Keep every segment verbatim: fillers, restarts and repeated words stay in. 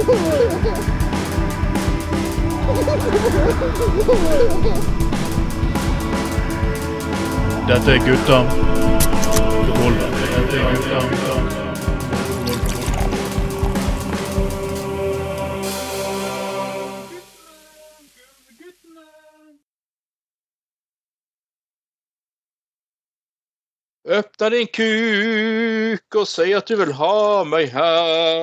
Dette er gutta på gulvet. Dette er gutta på gulvet. Öppna din kuk og si at du vil ha meg her.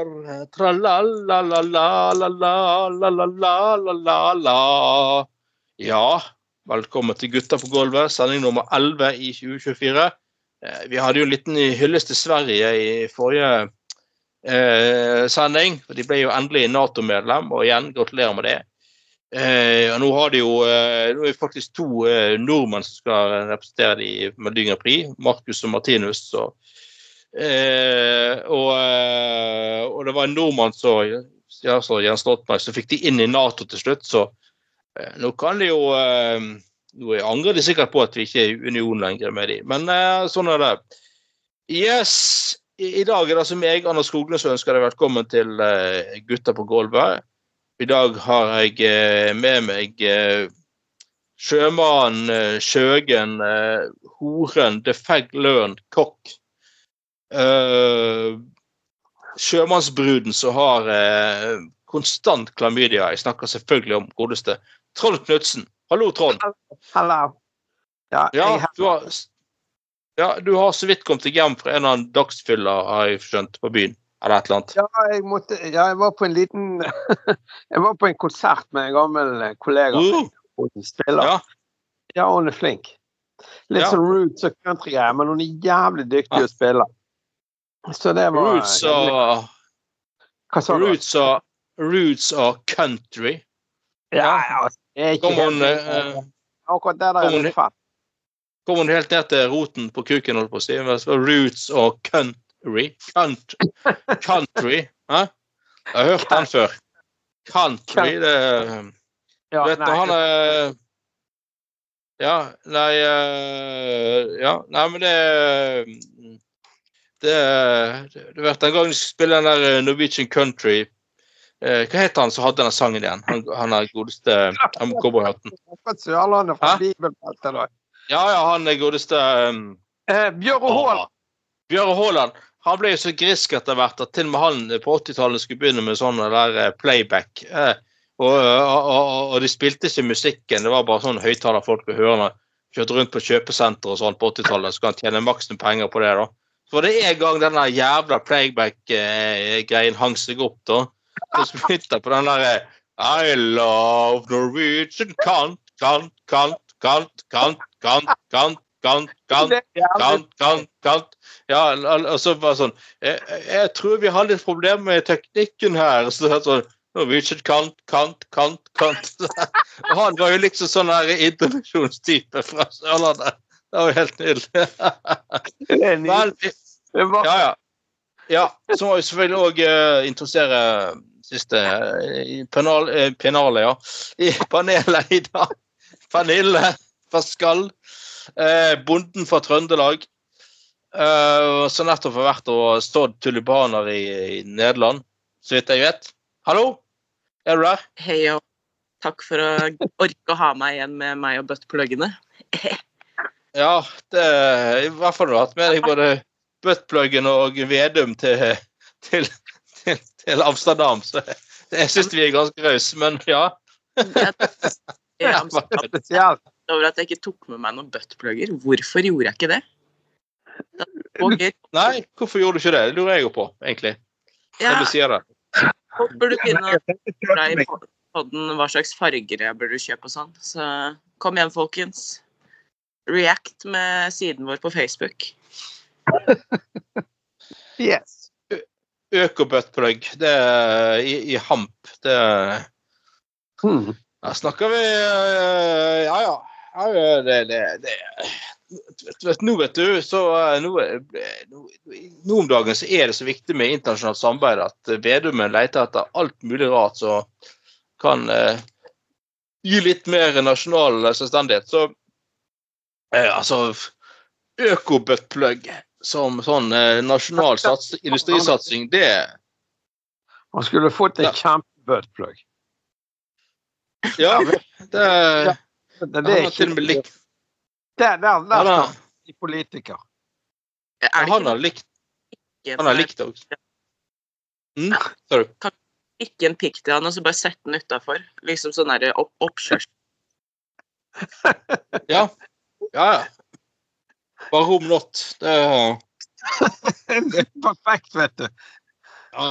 Tra-la-la-la-la-la-la-la-la-la-la. Ja, velkommen til Gutta på gulvet, sending nummer elleve i tjue tjuefire. Vi hadde jo en liten hyllest til Sverige i forrige eh, sending, for de ble jo endelig NATO-medlem, og igjen, gratulerer med det. Eh, og nå har de jo eh, nå er det faktisk to eh, nordmenn som skal representere de i Melodi Grand Prix, Markus og Martinus og, eh, og, eh, og det var en nordmann som ja, så Jens Stoltenberg så fikk de inn i NATO til slutt, så eh, nå kan de jo eh, nå angrer de sikkert på at vi ikke er i union lenger med de, men eh, sånn er det. Yes, i, i dag er det som jeg, Anders Skoglund, så ønsker deg velkommen til eh, Gutta på gulvet. I dag har jeg eh, med meg eh, sjømannen, eh, sjøgen, eh, horen, defegløren, kokk. Eh, sjømannsbruden som har eh, konstant klamydia. Jeg snakker selvfølgelig om godeste Trond Knudsen. Hallo, Trond. Hallo. Ja, ja, du har, ja, du har så vidt kommet deg hjem fra en eller annen dagsfyller, har jeg skjønt, på byen. Eller et eller annet. Ja, jeg, måtte, ja, jeg var på en liten jeg var på en konsert med en gammel kollega uh, og spiller. Ja. Ja, hun er flink. Litt ja. sånn roots og country-greier, men hun er jævlig dyktig ja. Å spille. Så det var roots og Hva sa du? Roots og roots og country. Ja, ja. Jeg er ikke kom hun, helt uh, akkurat der der er litt fatt. Kom hun helt ned til roten på kuken, holdt på å si. Roots og country. Country. Country. Hæ? Jeg har hørt den før. Country, det ja, vet du, han er ja, nei ja, nei, men det det du vet, en gang du spiller den der Norwegian Country eh, hva heter han som hadde denne sangen igjen? Han, han er godeste han må komme på hatten. Sørlandet fra Bibelbeltet da. Ja, ja, han er godeste um, eh, Bjørre Håland. Bjørre Håland. Han ble jo så grisk etter hvert at til og med han på åttitallet skulle begynne med sånn der playback. Eh, og, og, og, og de spilte ikke musikken, det var bare sånn høyttaler folk å høre når kjørte rundt på kjøpesenter og sånn på åttitallet, så kan han tjene maksen penger på det da. Så var det en gang denne jævla playback-greien hang seg opp da, så spilte på den der I love Norwegian kant, kant, kant, kant, kant, kant, kant, kant, kant, kant, kant, kant. Ja, og så var det sånn, jeg, jeg tror vi har litt problemer med teknikken her, så det er sånn, Norwegian kant, kant, kant, kant. Og han var jo liksom sånn her intervensjonstype fra Sørlandet. Det var jo helt nydelig. Men, ja, ja. Ja, så må vi selvfølgelig også uh, interessere siste i penal, uh, penale, ja. I panelet i dag. Pernille Pascal, uh, bonden fra Trøndelag, uh, som nettopp har vært og stått tulipaner i, i Nederland, så vidt jeg vet. Hallo, er du der? Hei, og takk for å orke å ha meg igjen med meg og buttpluggene. Ja, det er i hvert fall du har hatt med deg både buttpluggen og Vedum til, til, til, til Amsterdam, så jeg synes vi er ganske raus, men ja. Jeg er spesielt over at jeg ikke tok med meg noen buttplugger. Hvorfor gjorde jeg ikke det? det Nei, hvorfor gjorde du ikke det? Det lurer jeg jo på, egentlig. Ja. Jeg vil si det. Hvorfor burde du finne deg på podden hva slags farger jeg burde kjøpe og sånn. Så kom igjen, folkens. React med siden vår på Facebook. Yes. Øko-buttplug, det er i, i hamp. Det er... Hmm. Da snakker vi... Ja, ja. ja det, det, det. Vet, vet, nå vet du, så nå, nå, nå om dagen så er det så viktig med internasjonalt samarbeid at Vedumen leter etter alt mulig rart så kan eh, gi litt mer nasjonal selvstendighet. Så eh, altså øko-buttplug som sånn eh, nasjonal sats, industrisatsing, det Han skulle fått en Ja. kjempe-buttplug. Ja, det, Det, det, det han er har til og med ikke... likt, Der, der, der han har, står de politiker. Er det han ikke har likt, ikke han har likt det også. Mm, sorry. ikke en pikk til han, og så bare sette den utenfor? Liksom sånn der opp, oppkjørsel. Ja, ja, ja. Bare rom not. Det er... Det er perfekt, vet du. Ja.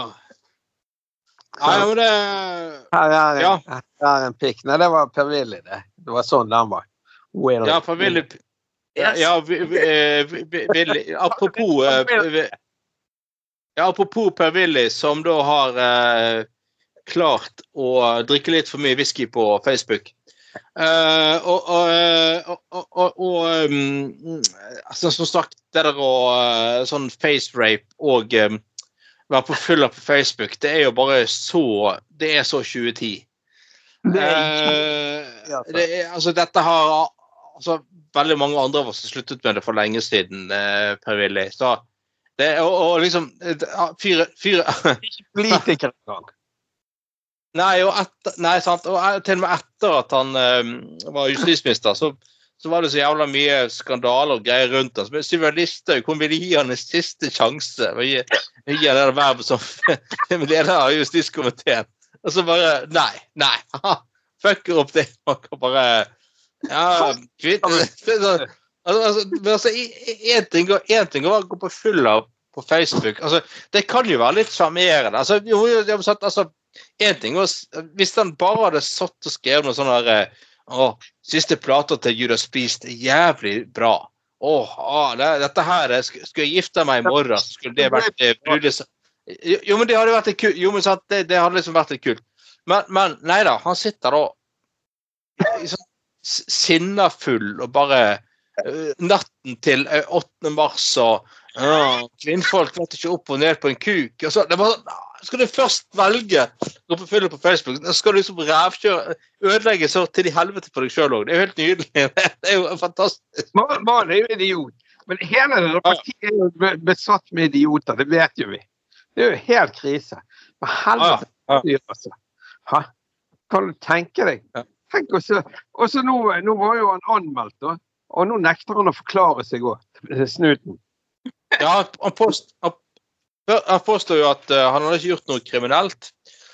Nei, men det... Her er en, Ja. her er en pikk. Nei, det var Per-Willy, det. Det var sånn den var. Willy. Ja, for Willy... Ja, Yes. ja vi, vi, vi, vi, Willy... Apropos... eh, vi- Ja, apropos Per-Willy, som da har eh, klart å drikke litt for mye whisky på Facebook. Eh, og og, og, og, og, og um, altså, som sagt, det der å uh, sånn face rape og um, være på fylla på Facebook, det er jo bare så, det er så tjue ti. Det er Eh, det er, altså, dette har altså, veldig mange andre av oss har sluttet med det for lenge siden, eh, Per-Willy. Så det er, og, og liksom, eh, fyre, fyre politikere engang. Nei, og etter, nei, sant, og eh, til og med etter at han eh, var justisminister, så, så var det så jævla mye skandaler og greier rundt han. Så Sylvia Listhaug, hun ville gi han en siste sjanse, og gi, gi han det vervet som leder av justiskomiteen. Og så bare, nei, nei, haha, fucker opp det, man kan bare, ja, kvitt, altså, altså, men altså, en ting, en ting å gå på fylla på Facebook, altså, det kan jo være litt charmerende, altså, jo, jo, jo, altså, en ting, hvis han bare hadde satt og skrevet noe sånn her, å, siste plater til Judas Priest er jævlig bra, åh, ah, det, dette her, skulle jeg gifte meg i morgen, så skulle det vært det brudes. Jo, men det hadde vært litt kult, jo, men sant, det, det hadde liksom vært litt kult, men, men nei da, han sitter da sånn sinnafull og bare uh, natten til uh, åttende mars og uh, kvinnfolk vet ikke opp og ned på en kuk og så, det var sånn, skal du først velge gå på fylle på Facebook, da skal du liksom rævkjøre, ødelegge så til de helvete på deg selv også, det er jo helt nydelig det er jo fantastisk. Man er jo idiot, men hele det partiet er jo besatt med idioter, det vet jo vi. Det er jo helt krise. Men helvete, Ja, ja. Altså. Ha? Kan du tenke deg? Ja. Tenk også, også nå, nå var jo han anmeldt, da, og nå nekter han å forklare seg også, snuten. Ja, han, påst, han, han påstår jo at uh, han hadde ikke gjort noe kriminelt.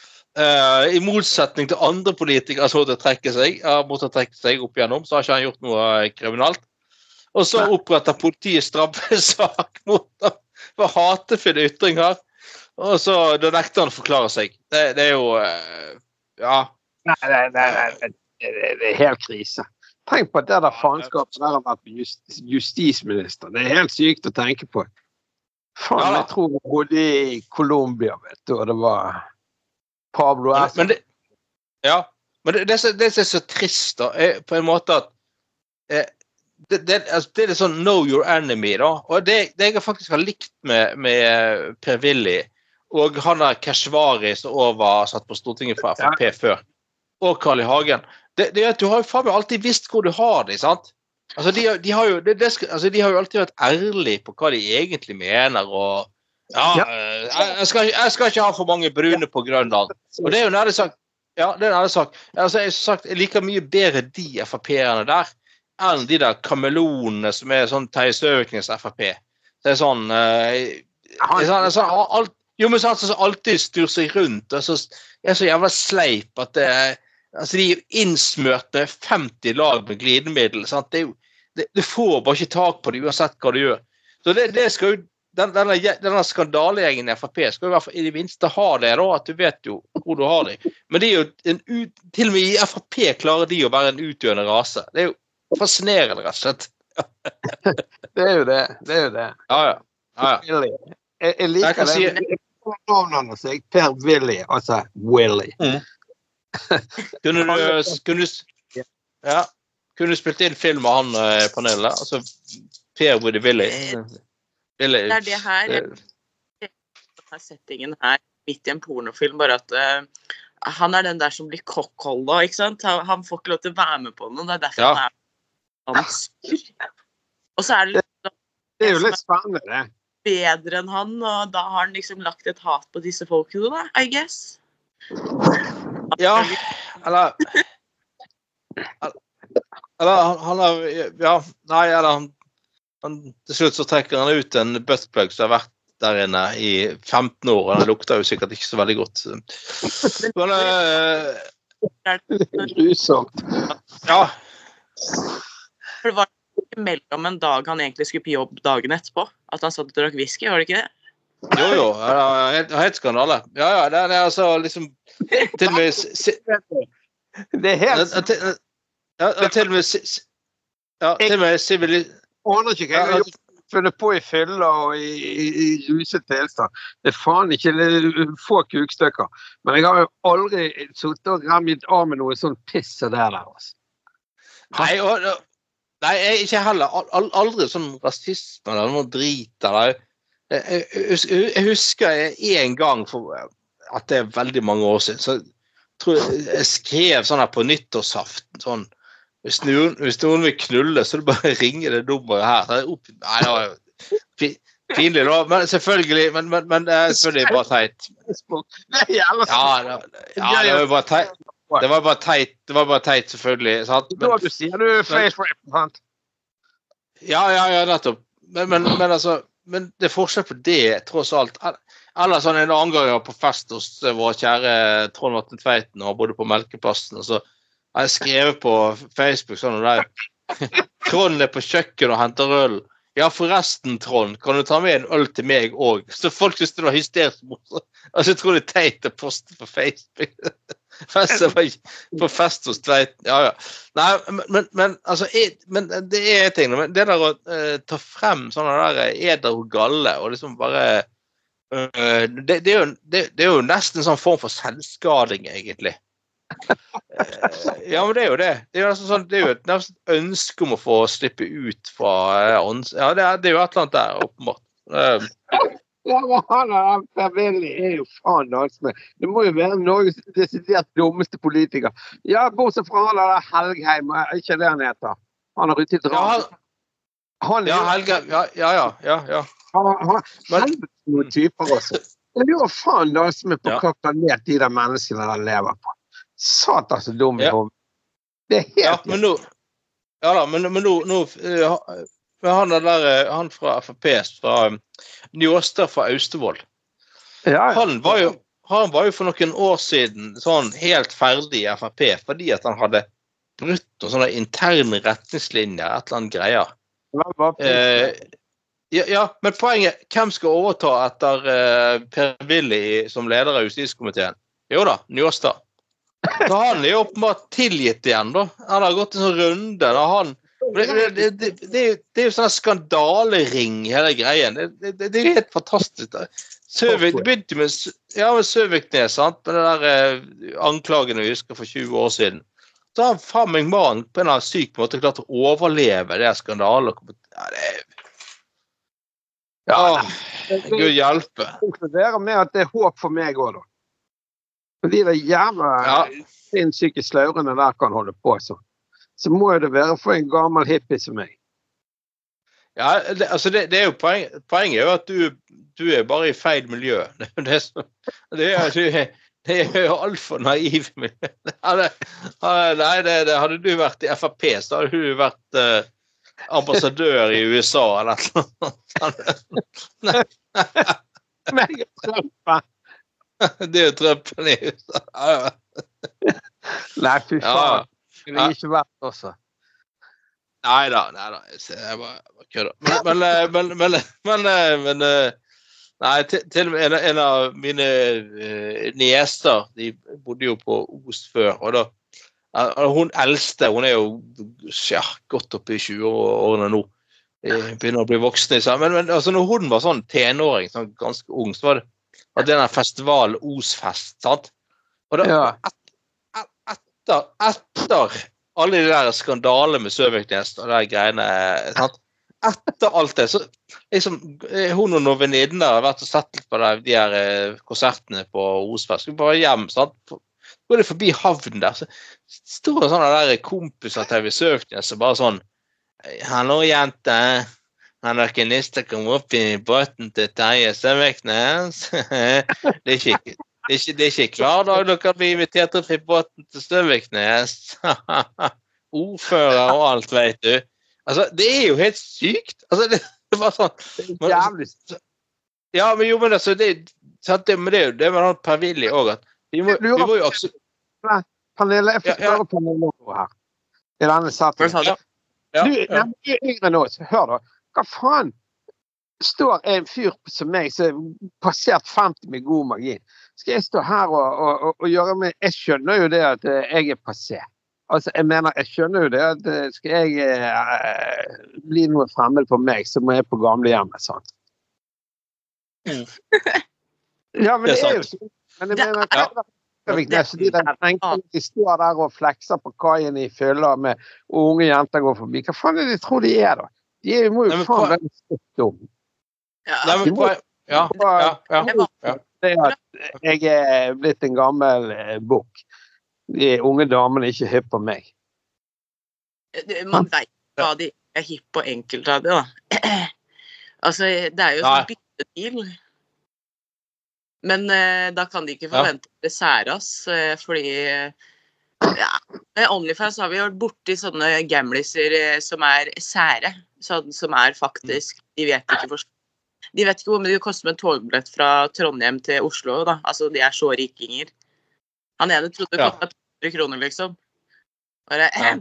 Uh, I motsetning til andre politikere som måtte trekke seg, uh, måtte trekke seg opp igjennom, så har ikke han gjort noe uh, kriminelt. Og så oppretter politiet straffesak mot ham for hatefulle ytringer. Og så da nekter han å forklare seg. Det, det er jo, uh, ja. Nei, nei, nei, nei, nei. Det, det er helt krise. Tenk på at det der faenskapet der har vært just, justisminister. Det er helt sykt å tenke på. Faen, Ja, da. jeg tror jeg bodde i Colombia, vet du, og det var Pablo Men, Escobar. men det, ja, men det, det, er så, det er så trist da, er på en måte at eh, det, det, altså, det er sånn know your enemy da, og det, det jeg faktisk har likt med, med Per-Willy, og han er Keshvari som også var satt på Stortinget fra F P før, og Carl I. Hagen, det, det er at du har jo faen meg alltid visst hvor du har det, sant? Altså, de, de, har jo, det, det, skal- altså, de har jo alltid vært ærlige på hva de egentlig mener, og ja, Ja. eh, jeg, jeg, skal, ikke- jeg skal ikke ha for mange brune på Grønland. Og det er jo en ærlig sak. Ja, det er en ærlig sak. Altså, jeg, har sagt, jeg liker mye bedre de F P erne der, enn de der kamelonene som er sånn Terje Søviknes F P. Det er sånn, eh, det er sånn, sånn alt, jo, men sånn som alltid styr seg rundt, og så er så jævla sleip at det, altså de er innsmørt med femti lag med glidemiddel, sant? Det er jo, det, du får bare ikke tak på det uansett hva du gjør. Så det, det skal jo, den, denne, denne skandalgjengen I F P skal jo i hvert fall I det minste ha det da, at du vet jo hvor du har det. Men det er jo en ut, til og med I F P klarer de å være en utdøende rase. Det er jo fascinerende, rett og slett. Det er jo det, det er jo det. Ja, ja. ja, ja. Jeg, jeg Jeg liker kan det. si- Jeg får navnet hans, jeg, Per-Willy, altså Willy. Kunne du, kunne du, ja, kunne du spilt inn film av han eh, panelet, altså Per with the Willy. Willy. Det er det her, denne settingen her, midt I en pornofilm, bare at uh, han er den der som blir kokkholdet, ikke sant? Han, han får ikke lov til å være med på noe, det er derfor Ja. han er han sur. Og så er det litt Det er jo litt spennende, det. bedre enn han, og da har han liksom lagt et hat på disse folkene, da, I guess. Ja, eller Eller han, han har Ja, nei, eller han, han til slutt så trekker han ut en buttplug som har vært der inne i femten år, og den lukter jo sikkert ikke så veldig godt. Men uh, Grusomt. Ja. For det var ikke mellom en dag han egentlig skulle på jobb dagen etterpå, at han satt og drakk whisky, var det ikke det? Jo, jo, det er helt, helt skandale. Ja, ja, det er altså liksom til og med si, Det er helt til, ja, til og med si, ja, til og med sivili... Aner ikke hva jeg har gjort, funnet på i fylla og i, i, i ruset tilstand. Det er faen ikke det er få kukstykker. Men jeg har jo aldri suttet og rammet av med noe sånn piss og der der, altså. Nei, og, nei, jeg ikke heller. Aldri sånn rasisme eller noe drit eller. Jeg, jeg, jeg husker en gang for at det er veldig mange år siden, så jeg tror jeg, jeg skrev sånn her på nyttårsaften, sånn, hvis noen, hvis noen vil knulle, så er det bare å ringe det nummeret her. Så er det opp, nei, det var jo pinlig da, men selvfølgelig, men, men, men det er selvfølgelig bare teit. Ja, det, ja, det var bare teit. Det var bare teit, det var bare teit selvfølgelig. Sant? Men, da du sier du face-representant. Ja, ja, ja, nettopp. Men, men, men altså, men det er forskjell på det, tross alt. Eller sånn en annen gang jeg var på fest hos vår kjære Trond Martin Tveiten, og bodde på Melkeplassen, og så har jeg skrevet på Facebook sånn der, Trond er på kjøkken og henter øl. Ja, forresten, Trond, kan du ta med en øl til meg også? Så folk synes det var hysterisk morsomt. Altså, jeg tror det er teit å poste på Facebook. Fest var på fest hos Tveiten, ja, ja. Nei, men, men, altså, jeg, men det er ting, men det der å uh, ta frem sånne der eder og galle, og liksom bare, uh, det, det, er jo, det, det er jo nesten en sånn form for selvskading, egentlig. Uh, ja, men det er jo det. Det er jo, sånn, det er jo et nesten ønske om å få slippe ut fra uh, ja, det er, det er jo et eller annet der, åpenbart. Uh, Ja, men han er Per-Willy er jo faen dansme. Det må jo være Norges desidert dummeste politiker. Ja, bortsett fra han der Helgheim, ikke det han heter. Han har ruttet rart. Ja, ja, Helgheim, ja, ja, ja, ja. Han har helvete noen typer også. Det er jo faen dansme på hva planet de der menneskene der lever på. Satan så dum i hodet. Det er helt... Ja, men nå... Ja da, men, men nå... nå ja, Men han er der, han fra F P, fra Njåstad fra Austevoll. Ja, ja. Han var jo, han var jo for noen år siden sånn helt ferdig i F P, fordi at han hadde brutt noen sånne interne retningslinjer, et eller annet greier. Eh, ja, ja, men poenget, hvem skal overta etter eh, Per-Willy som leder av justiskomiteen? Jo da, Njåstad. Så han er jo åpenbart tilgitt igjen da. Han har gått en sånn runde da han Det, det, det, det, det, er jo, det er jo sånn skandalering hele greien. Det, det, det er jo helt fantastisk. Søvik, det begynte med, ja, med Søviknes, sant? Med det der eh, anklagene vi husker for tjue år siden. Så har faen meg mann på en eller annen syk måte klart å overleve det skandalet. Ja, det er... Ja, Gud hjelpe. Det konkluderer med at det er håp for meg også, da. Fordi det jævla ja. Sinnssyke slaurene der kan holde på sånn. Så må det være for en gammel hippie som meg. Ja, det, altså det, det er jo poeng, poenget er jo at du, du er bare i feil miljø. Det, det, er, så, det, er, du, det er jo alt for naiv miljø. Nei, det, det, hadde du vært i F A P, så hadde du vært uh, ambassadør i U S A eller noe. Meg og Trumpen. Det er jo Trumpen i U S A. Nei, fy faen. Ja. Det er ikke vært også. Neida, neida. Jeg bare, bare kødder. Men, men, men, men, men, nei, til, til en, en av mine uh, nieser, de bodde jo på Os før, og da, uh, hun eldste, hun er jo ja, godt oppe i tjue-årene nå, jeg begynner å bli voksen i sammen, men, men altså, når hun var sånn tenåring, sånn ganske ung, så var det at det er en festival, Osfest, sant? Og da, ja. Etter, etter alle de der skandaler med Søviknes og de greiene, sant? Etter alt det, så liksom, hun og noen venninner har vært og sett litt på de, de her konsertene på Osfest, skulle bare hjem, sant? Går det forbi havnen der, så står det sånne der kompiser til Søviknes, og bare sånn, hallo jente, anarkinister kommer opp i båten til Terje Støvviknes. det, er ikke, det, er ikke, det er ikke hver dag dere blir invitert opp i båten til Støvviknes. Ordfører og alt, vet du. Altså, det er jo helt sykt. Altså, det, det var sånn... Det er jævlig. Ja, men jo, men altså, det, det, men det er jo det med han Per-Willy også, at vi må, vi må jo også... Pernille, jeg får Ja, ja. spørre Pernille nå her. I denne settingen. Hva sa du? Ja, Du, ja. når du er yngre nå, så hør da. Hva faen? Står en fyr som meg, som er passert femti med god margin. Skal jeg stå her og, og, og, og gjøre meg... Jeg skjønner jo det at eh, jeg er passé. Altså, jeg mener, jeg skjønner jo det at eh, skal jeg eh, bli noe fremmed på meg, så må jeg på gamlehjemmet, sant? Mm. Ja, men Det det er er jo sånn. Men jeg mener, Ja. hva Viknes, de der tenkene, de står der og flekser på kajen i fyller med og unge jenter går forbi. Hva faen er det de tror de er da? De er, må jo Nei, men faen hva- være støtt om. Ja, Nei, men, hva- ja, ja, ja, det var ja. Det er at jeg er blitt en gammel eh, bukk. De unge damene er ikke hypp på meg. Man vet hva de er hipp på enkelte av det, da. Altså, det er jo sånn Nei. byttedeal. Men eh, da kan de ikke forvente det særas, eh, fordi eh, ja, med OnlyFans har vi vært borti sånne gamliser eh, som er sære, sånn som er faktisk, de vet ikke for, de vet ikke hvor mye det koster med en togbillett fra Trondheim til Oslo, da. Altså, de er så rikinger. Han ene trodde det Ja. kostet hundre kroner, liksom. Bare, Ja.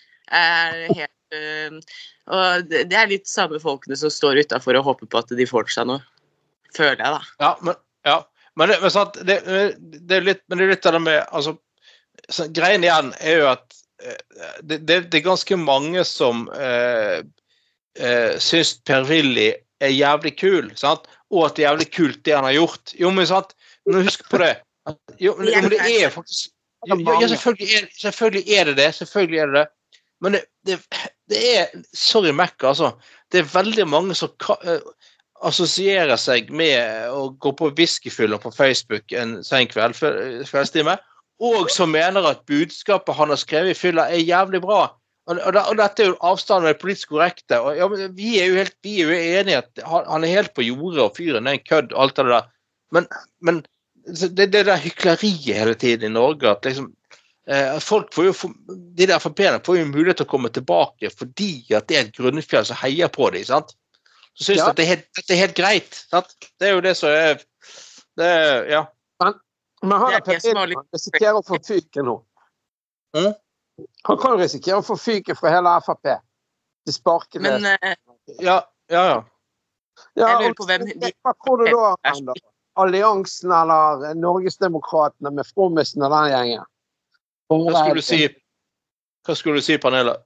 er helt, øh, og det, det er litt samme folkene som står utenfor og håper på at de får seg noe. Føler jeg, da. Ja, men, ja. Men, det, men, sant, det, det er litt, men det er litt av det med, altså, så, greien igjen er jo at eh, det, det, det er ganske mange som eh, eh, synes Per-Willy er jævlig kul, sant? Og at det er jævlig kult det han har gjort. Jo, men sant, men husk på det. At, jo, men, men det er faktisk, ja, ja selvfølgelig, er, selvfølgelig er det det, selvfølgelig er det det. Men det, det, det er, sorry Mac, altså, det er veldig mange som ka, eh, assosierer seg med å gå på whiskyfyller på Facebook en sen kveld, kveldstime, og som mener at budskapet han har skrevet i fyller er jævlig bra. Og, og, og dette er jo avstanden med det politisk korrekte. Og, ja, men vi er jo helt vi er jo enige at han, han er helt på jordet, og fyren er en kødd, alt det der. Men, men det, det der hykleriet hele tiden i Norge, at liksom eh, folk får jo, de der F P-ene får jo mulighet til å komme tilbake fordi at det er et grunnfjell som heier på dem, sant? Så synes Ja. jeg at det er, helt, det er helt greit, sant? Det er jo det som er, det er, ja. Men han Det er er det som var litt- risikerer å få fyken nå. Mm. Han kan jo risikere å få fyken fra hele F P. De sparker Men det. øh, Ja, ja, ja. Ja, jeg lurer og- på hvem de- Hva tror du da, han da? Alliansen eller Norgesdemokratene med Frommesen og den gjengen? Hva skulle du si? Hva skulle du si, Pernille?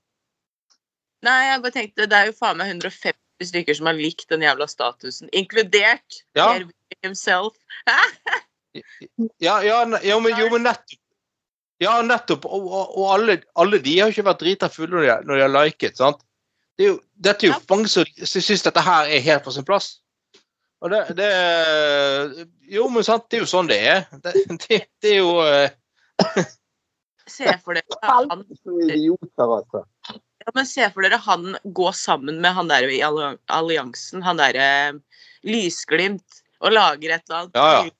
nei, jeg bare tenkte, det er jo faen meg hundre og femti stykker som har likt den jævla statusen, inkludert Ja. Per-Willy himself. Ja, ja, ne- ja men, jo, men nettopp. Ja, nettopp. Og, og, og alle, alle de har jo ikke vært drita fulle når de, har- når de har liket, sant? Det er jo, dette er jo Ja. mange som som synes dette her er helt på sin plass. Og det, det jo, men sant, det er jo sånn det er. Det, det, det er jo eh, Se for dere han, Helvete idioter, altså. ja, men se for dere han gå sammen med han der i alli- alliansen, han der eh, lysglimt, og lager et eller annet. Ja, ja.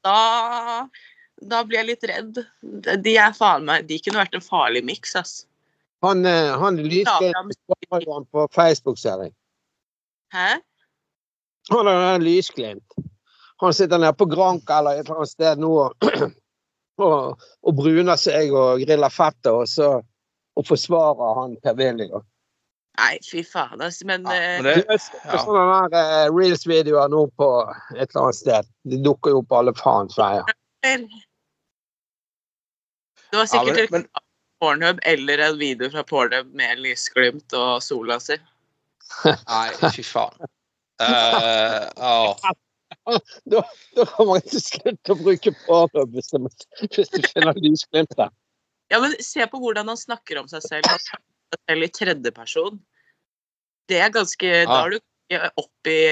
Da, da blir jeg litt redd. De er faen meg, de kunne vært en farlig miks, ass. Han, eh, han Ja, lysglimt svarer jo han på Facebook, ser jeg. Hæ? Han har en lysglimt. Han sitter nede på Granka eller et eller annet sted nå og, og, og bruner seg og griller fette, og så og forsvarer han Per-Willy. da. Nei, fy faen, ass. Men, ja, eh, men det, Det er sånne der eh, Reels-videoer nå på et eller annet sted. De dukker jo på alle faens veier. det var ja, sikkert men, men, Pornhub eller en video fra Pornhub med lysglimt og sola si. nei, fy faen. Eh, ja. Da, da kan man ikke slutte å bruke Pornhub hvis, det- hvis du finner lysglimt der. Ja, men se på hvordan han snakker om seg selv. Han snakker om seg selv i tredjeperson. Det er ganske, da er du ikke opp i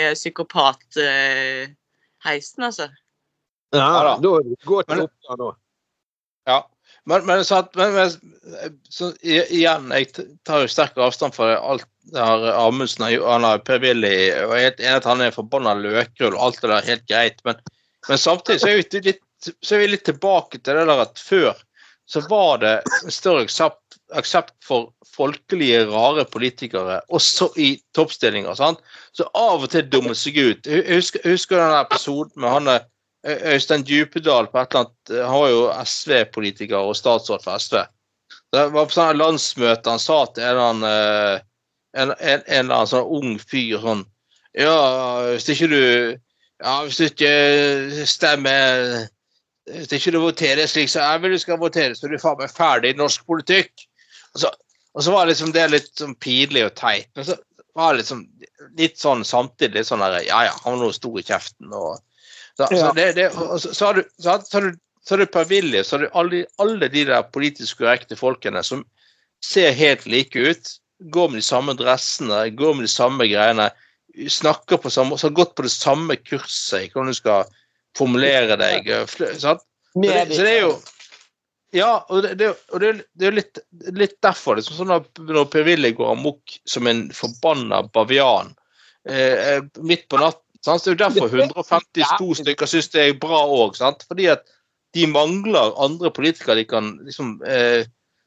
psykopat-heisen, altså. Ja, Ja da. da er du godt Men- opp der nå. Ja, Men, men, så at, men, men så, igjen, jeg tar jo sterk avstand fra alt det her Amundsen, han har Per-Willy, og jeg er enig at han er forbannet løkrull, og alt det der er helt greit, men, men samtidig så er, vi litt, så er vi litt tilbake til det der at før så var det større aksept, aksept for folkelige, rare politikere, også i toppstillinger, sant? Så av og til dummer seg ut. Jeg husker, jeg husker denne episoden med han Øystein Djupedal på et eller annet, han var jo S V-politiker og statsråd for S V. Det var på sånn landsmøte, han sa til en eller annen, en, en, en eller annen sånn ung fyr, sånn, ja, hvis ikke du, ja, hvis du ikke stemmer, hvis ikke du voterer slik, så jeg vil du skal votere, så er du faen meg ferdig i norsk politikk. Og så, og så var det liksom det litt sånn pinlig og teit, men så var det liksom litt sånn samtidig, litt sånn der, ja, ja, han var noe stor i kjeften, og så, ja. så, det, det, og så, så har du, så har, så har du, så har du Per-Willy, så har du alle, alle de der politisk korrekte folkene som ser helt like ut, går med de samme dressene, går med de samme greiene, snakker på samme, så har gått på det samme kurset, hvordan du skal formulere deg, sant? Så det, så det er jo, ja, og det, det, og det, det er litt, litt derfor, liksom, sånn at når Per-Willy går amok som en forbannet bavian, eh, midt på natten, sant? Så det er jo derfor hundre og femtito stykker synes det er bra også, sant? Fordi at de mangler andre politikere de kan liksom eh,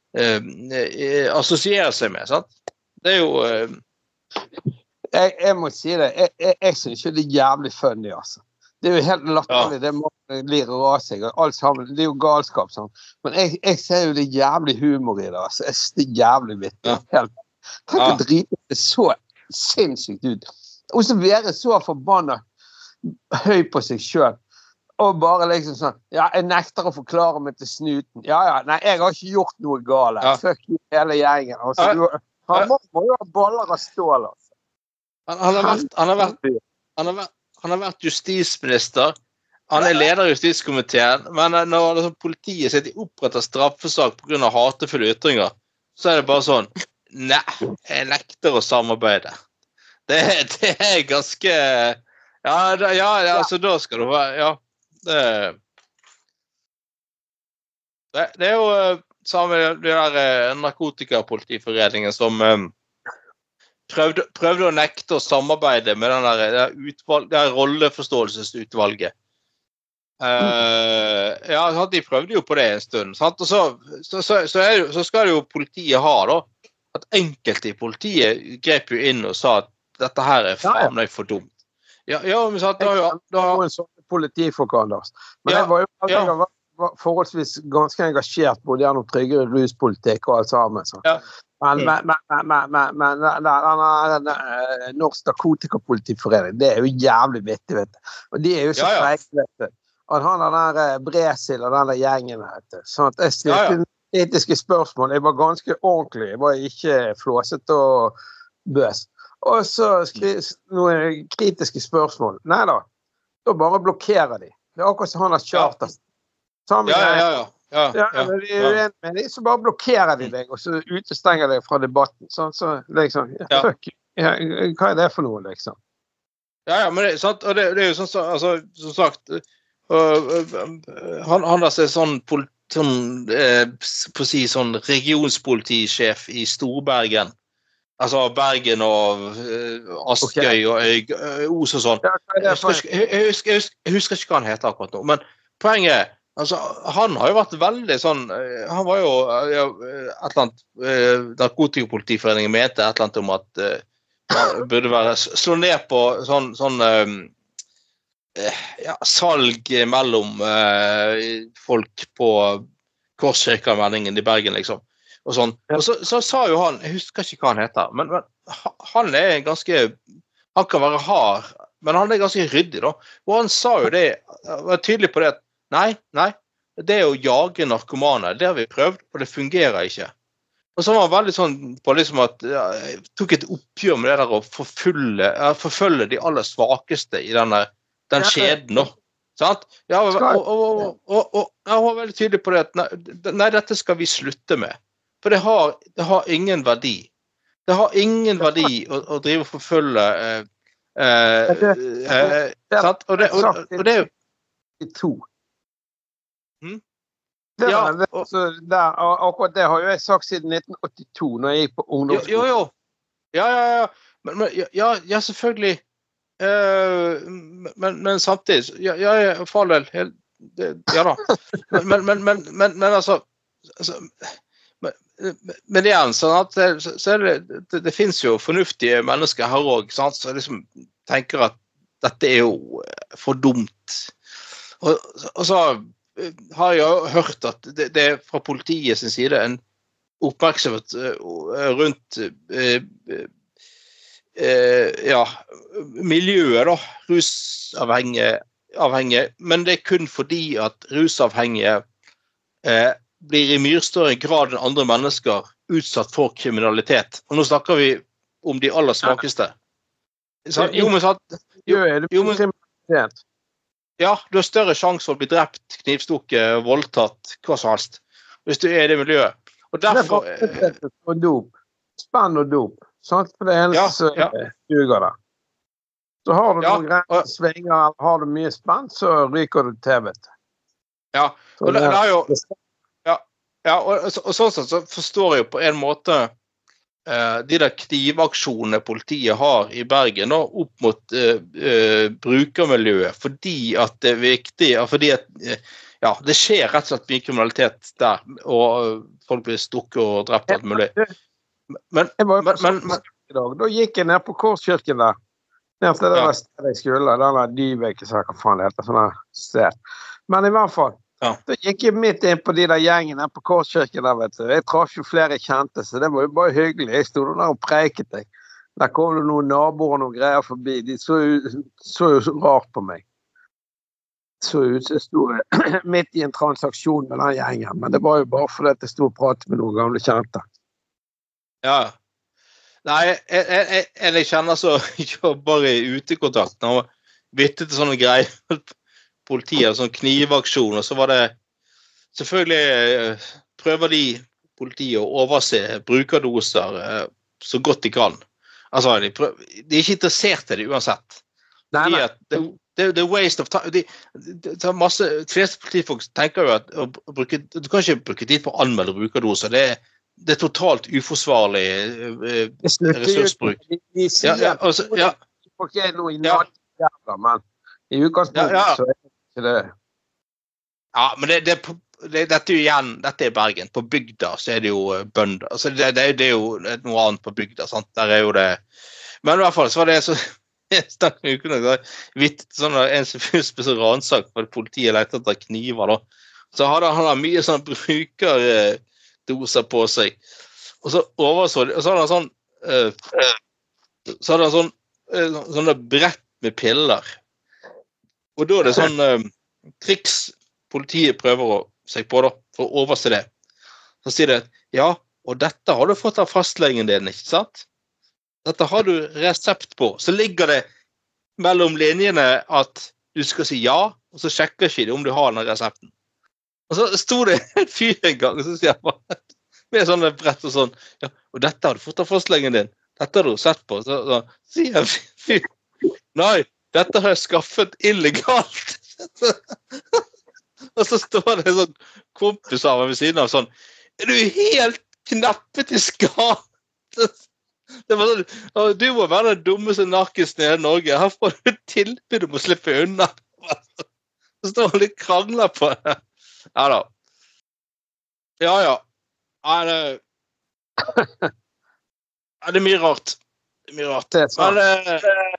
eh, assosiere seg med, sant? Det er jo... Eh... Jeg, jeg må si det, jeg, jeg, jeg synes ikke det er jævlig funny, altså. Det er jo helt latterlig, ja. Det må lirer av seg, alt sammen, det er jo galskap, sånn. Men jeg, jeg ser jo det jævlig humor i det, altså. Jeg synes det er jævlig vittig. Ja. Helt. Tenk å ja. Drite det så sinnssykt ut. Og så være så forbannet høy på seg selv. Og bare liksom sånn, ja, jeg nekter å forklare meg til snuten. Ja, ja, nei, jeg har ikke gjort noe gale. Ja. Fuck you, hele gjengen. Altså, ja. Du, han må, må jo ha baller av stål, altså. Han, han, har vært, han, har vært, han, har vært, han har vært justisminister, han er leder i justiskomiteen, men når liksom, politiet sitter i opprettet straffesak på grunn av hatefulle ytringer, så er det bare sånn, nei, jeg nekter å samarbeide. Det, det er ganske, ja, det, ja, ja, altså da skal du være, ja, det, det, det er jo samme det der narkotikapolitiforeningen som um, Prøvde, prøvde å nekte å samarbeide med den der, der, utvalg, der rolleforståelsesutvalget. Uh, ja, de prøvde jo på det en stund, sant? Og så, så, så, så, er, så skal jo politiet ha da, at enkelte i politiet grep jo inn og sa at dette her er faen meg for dumt. Ja, ja men så at da jo... Da har en sånn politifolk, Anders. Men ja, jeg var jo ja. Jeg var, var forholdsvis ganske engasjert både gjennom tryggere ruspolitikk og alt sammen, sånn. Ja. Men, men, men, men, men, men den norsk narkotikapolitiforening, det er jo jævlig vittig, vet du. Og de er jo så ja, ja. Frekke, vet du. At han har den der Bresil og den der gjengen, vet du. Sånn at jeg stilte ja, ja. Etiske spørsmål. Jeg var ganske ordentlig. Jeg var ikke flåset og bøs. Og så skriver noen kritiske spørsmål. Neida, da bare blokkerer de. Det er akkurat som han har charter. Sammen ja, ja, ja, ja. Ja, ja, ja, men de er uenige med dem, så bare blokkerer de deg, og så utestenger deg fra debatten. Så, så liksom, ja, fuck, ja, hva er det for noe, liksom? Ja, ja, men det, sant, og det, det er jo sånn, altså, som sagt, uh, uh, han, han er sånn, sånn uh, på å si, sånn regionspolitisjef i Storbergen. Altså Bergen og uh, Askøy okay. og Øy, uh, Os og sånn. Ja, jeg, husker, jeg, jeg, husker, jeg, husker, jeg husker ikke hva han heter akkurat nå, men poenget er, altså, han har jo vært veldig sånn, han var jo ja, et eller annet, eh, narkotikapolitiforeningen mente et eller annet om at eh, han burde være, slå ned på sånn, sånn eh, ja, salg mellom eh, folk på Korskirka-meldingen i Bergen, liksom. Og sånn. Og så, så sa jo han, jeg husker ikke hva han heter, men, men han er ganske, han kan være hard, men han er ganske ryddig da. Og han sa jo det, var tydelig på det at Nei, nei, det er å jage narkomane, det har vi prøvd, og det fungerer ikke. Og så var han veldig sånn på liksom at, ja, jeg tok et oppgjør med det der å forfølge, ja, forfølge de aller svakeste i denne, den skjeden nå. Sant? Ja, og, og, og, og, og jeg var veldig tydelig på det at nei, nei, dette skal vi slutte med. For det har, det har ingen verdi. Det har ingen verdi å, å drive og forfølge eh, eh, eh, sant? Og det, og, og det er jo to. Hmm? Det, Ja, det, og- så der, og akkurat det har jo jeg sagt siden nitten åttito, når jeg gikk på Jo, jo, ungdomsskolen. jo. Ja, ja, ja. Men, men, ja, ja, selvfølgelig. Eh, men, men samtidig, ja, ja, ja, for all del. Helt- det- Ja da. Men, men, men, men, men, men altså, altså men, men igjen, sånn at det, så så er det, det, det finnes jo fornuftige mennesker her også, sant? Så liksom tenker at dette er jo eh, for dumt. Og, og så eh, har jeg jo hørt at det, det er fra politiet sin side en oppmerksomhet eh, rundt eh, eh, ja, miljøet da, rusavhengige, avhengige, men det er kun fordi at rusavhengige eh, blir i mye større grad enn andre mennesker utsatt for kriminalitet. Og nå snakker vi om de aller svakeste. Så, jo, men sant, Jo, er det jo, men- kriminalitet? ja, du har større sjanse for å bli drept, knivstukket, voldtatt, hva som helst, hvis du er i det miljøet. Og Det er derfor, bare og dop. Spenn og dop. Sant? For det er eneste Ja, som ja. duger der. Så har du Ja, noen greier og- som svinger, eller har du mye spenn, så ryker du T V. ja, Så og det, det det er jo, er- ja, og, og, så- og sånn sett så forstår jeg jo på en måte eh, de der knivaksjonene politiet har i Bergen da, opp mot eh, eh, brukermiljøet, fordi at det er viktig, ja, fordi at eh, ja, det skjer rett og slett mye kriminalitet der, og eh, folk blir stukket og drept og alt mulig. Men, Jeg var jo men, på men, sånn men i dag. Da gikk jeg ned på Korskirken der. Ned til det Ja. der stedet jeg skulle. Den der Dyvek, så hva faen det heter. Sånn der sted. Men i hvert fall. Ja. Da gikk jeg midt inn på de der gjengene på Korskirken der, vet du. Jeg traff jo flere kjente, så det var jo bare hyggelig. Jeg stod der og preiket deg. Der kom det noen naboer og noen greier forbi. De så jo så, jo så rart på meg. Så ut som jeg sto midt i en transaksjon med den gjengen. Men det var jo bare fordi at jeg sto og pratet med noen gamle kjente. ja. Nei, jeg, jeg, jeg, jeg kjenner så jobber i utekontakt når man byttet til sånne greier. Politiet, sånn knivaksjon, og så var det selvfølgelig eh, prøver de politiet å overse brukerdoser eh, så godt de kan. Altså, de, prøver, de er ikke interessert i det uansett. Nei, Fordi nei. at det, det, det er waste of time. De, de, de, masse, de fleste politifolk tenker jo at å bruke, du kan ikke bruke tid på å anmelde brukerdoser. Det er, det er totalt uforsvarlig eh, Det slutter jo- ressursbruk. De, de sier Ja, ja, altså, ja, at folk er noe i Ja. nattjævla, men i utgangspunktet Ja, ja. så er det ikke det. ja, men det, det, det, dette er jo igjen, dette er Bergen. På bygda så er det jo eh, bønder. Altså, det, det, det er jo noe annet på bygda, sant? Der er jo det. Men i hvert fall så var det så jeg snakket med uken, da, vitt, sånn at en som ble så ransak for politiet lette etter kniver da. Så hadde han hadde mye sånn brukerdoser på seg. Og så overså det, og så hadde han sånn, eh, så hadde han sånn, eh, sånne brett med piller. Og da er det sånn eh, triks politiet prøver å seg på da, for å overse det. Så sier det, ja, og dette har du fått av fastlegen din, ikke sant? Dette har du resept på. Så ligger det mellom linjene at du skal si ja, og så sjekker ikke de om du har den resepten. Og så sto det en fyr en gang, og så sier han bare, med sånne brett og sånn, ja, og dette har du fått av fastlegen din. Dette har du sett på. Så, så sier jeg, fyr, nei, dette har jeg skaffet illegalt. Og så står det en sånn kompis av meg ved siden av sånn, er du helt knappet i skade? Det var sånn, «Å, du må være den dummeste narkisen i Norge. Her får du et tilbud om å slippe unna. Så står han litt krangler på det. Ja da. Ja, ja. Ja, det, ja, det er mye rart. Det er mye rart. Det er sant. Men, eh,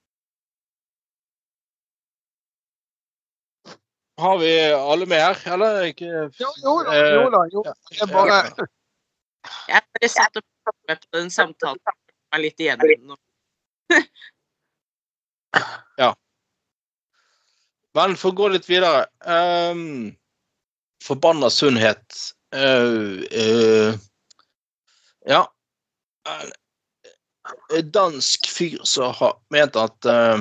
har vi alle med her, eller ikke? Jo, jo da, jo da. Jo. Det er bare... Jeg bare satt og pratet med på den samtalen. Jeg er litt igjennom nå. Ja. Men for å gå litt videre. Um, forbanna sunnhet. Uh, uh, ja. En dansk fyr som har ment at uh,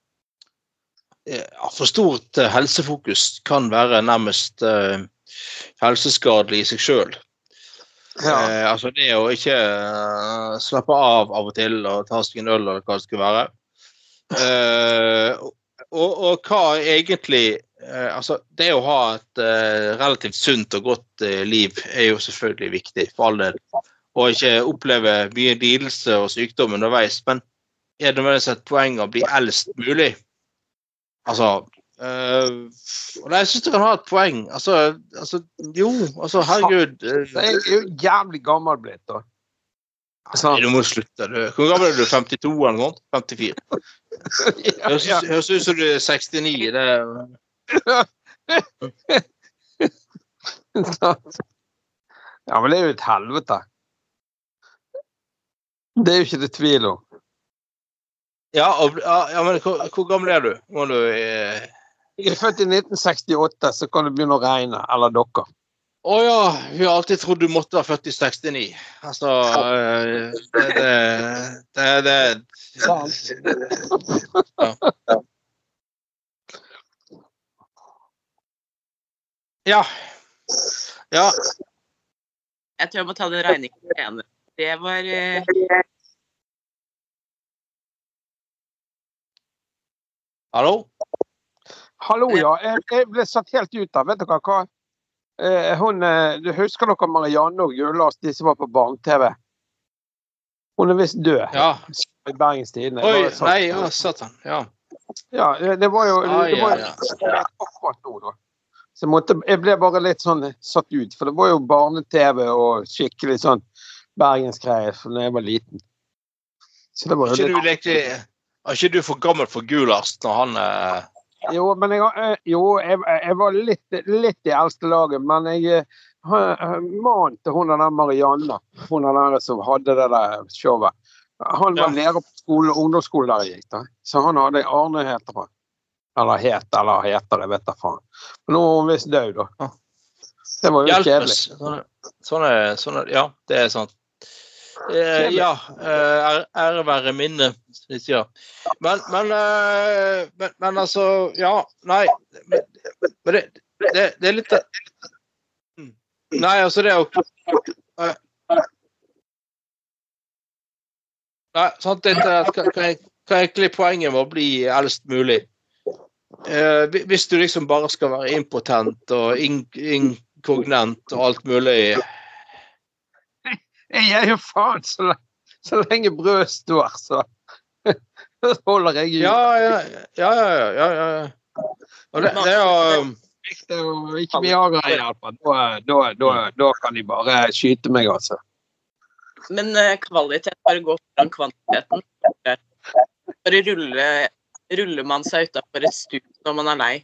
ja, for stort helsefokus kan være nærmest uh, helseskadelig i seg selv. Ja. Eh, altså det å ikke uh, slappe av av og til og ta seg en øl eller hva det skulle være. Eh, og, og hva egentlig eh, altså, det å ha et eh, relativt sunt og godt eh, liv er jo selvfølgelig viktig for all del. Og ikke oppleve mye lidelse og sykdom underveis, men er det nødvendigvis et poeng å bli eldst mulig? Altså, eh, og jeg synes det kan ha et poeng. Altså, altså jo, altså, herregud. Eh, Det er jo jævlig gammel blitt, da. Nei, du må slutte. Du. Hvor gammel er du? femtito eller noe? femtifire? Ja, Jeg ja. synes ut som du er sekstini. Det er... Ja, men det er jo et helvete. Det er jo ikke det tvil om. Ja, og, ja, men hvor, hvor gammel er du? Må du eh... Jeg er født i nitten sekstiåtte, så kan det begynne å regne, eller dere. Å ja, vi har alltid trodd du måtte være født i sekstini. Altså, eh, det det, det, det, ja. Ja. Ja. Jeg tror jeg må ta den regningen senere. Det var eh, Hallo? Hallo, ja. Jeg, jeg ble satt helt ut av, vet dere hva? Eh, hun, eh, du husker dere Marianne og Gullars, de som var på barn-T V? Hun er visst død. Ja. I Bergens Tidende. Oi, Bare sånn. nei, ja, satan. Ja. Ja, det var jo, Ah, det var ja, jo akkurat nå, da. Så jeg, måtte, jeg ble bare litt sånn satt ut, for det var jo barne-T V og skikkelig sånn bergensgreier da jeg var liten. Så det var jo Ikke du litt... lekte, er ikke du for gammel for Gulars når han... Eh... Jo, men jeg, eh, jo, jeg, jeg var litt, litt i eldste laget, men jeg uh, mannen til hun der Marianne, hun der som hadde det der showet, han var Ja. lærer på skole, ungdomsskole der jeg gikk da. Så han hadde Arne heter han. Eller het, eller heter, jeg vet da faen. Men nå er hun visst død da. Ja. Det var jo kjedelig. Hjelpes. Sånne, sånne, sånne, ja, det er sant. Eh, ja, eh, ære være minne, litt, ja. Men, men, eh, men, men altså, ja, nei, men, men det, det, det er litt... Nei, altså det er jo... eh, Nei, sant, det er hva er egentlig poenget med å bli eldst mulig? Eh, hvis du liksom bare skal være impotent og in inkognent og alt mulig... Jeg er jo faen så, lenge, så lenge brød står, så holder jeg ut. Ja, ja, ja, ja, ja, ja. Og det, det er jo... Det er jo ikke Viagra i hvert fall. Da, da, da, da kan de bare skyte meg, altså. Men eh, kvalitet bare går foran kvantiteten. Bare rulle, ruller man seg utenfor et stup når man er lei.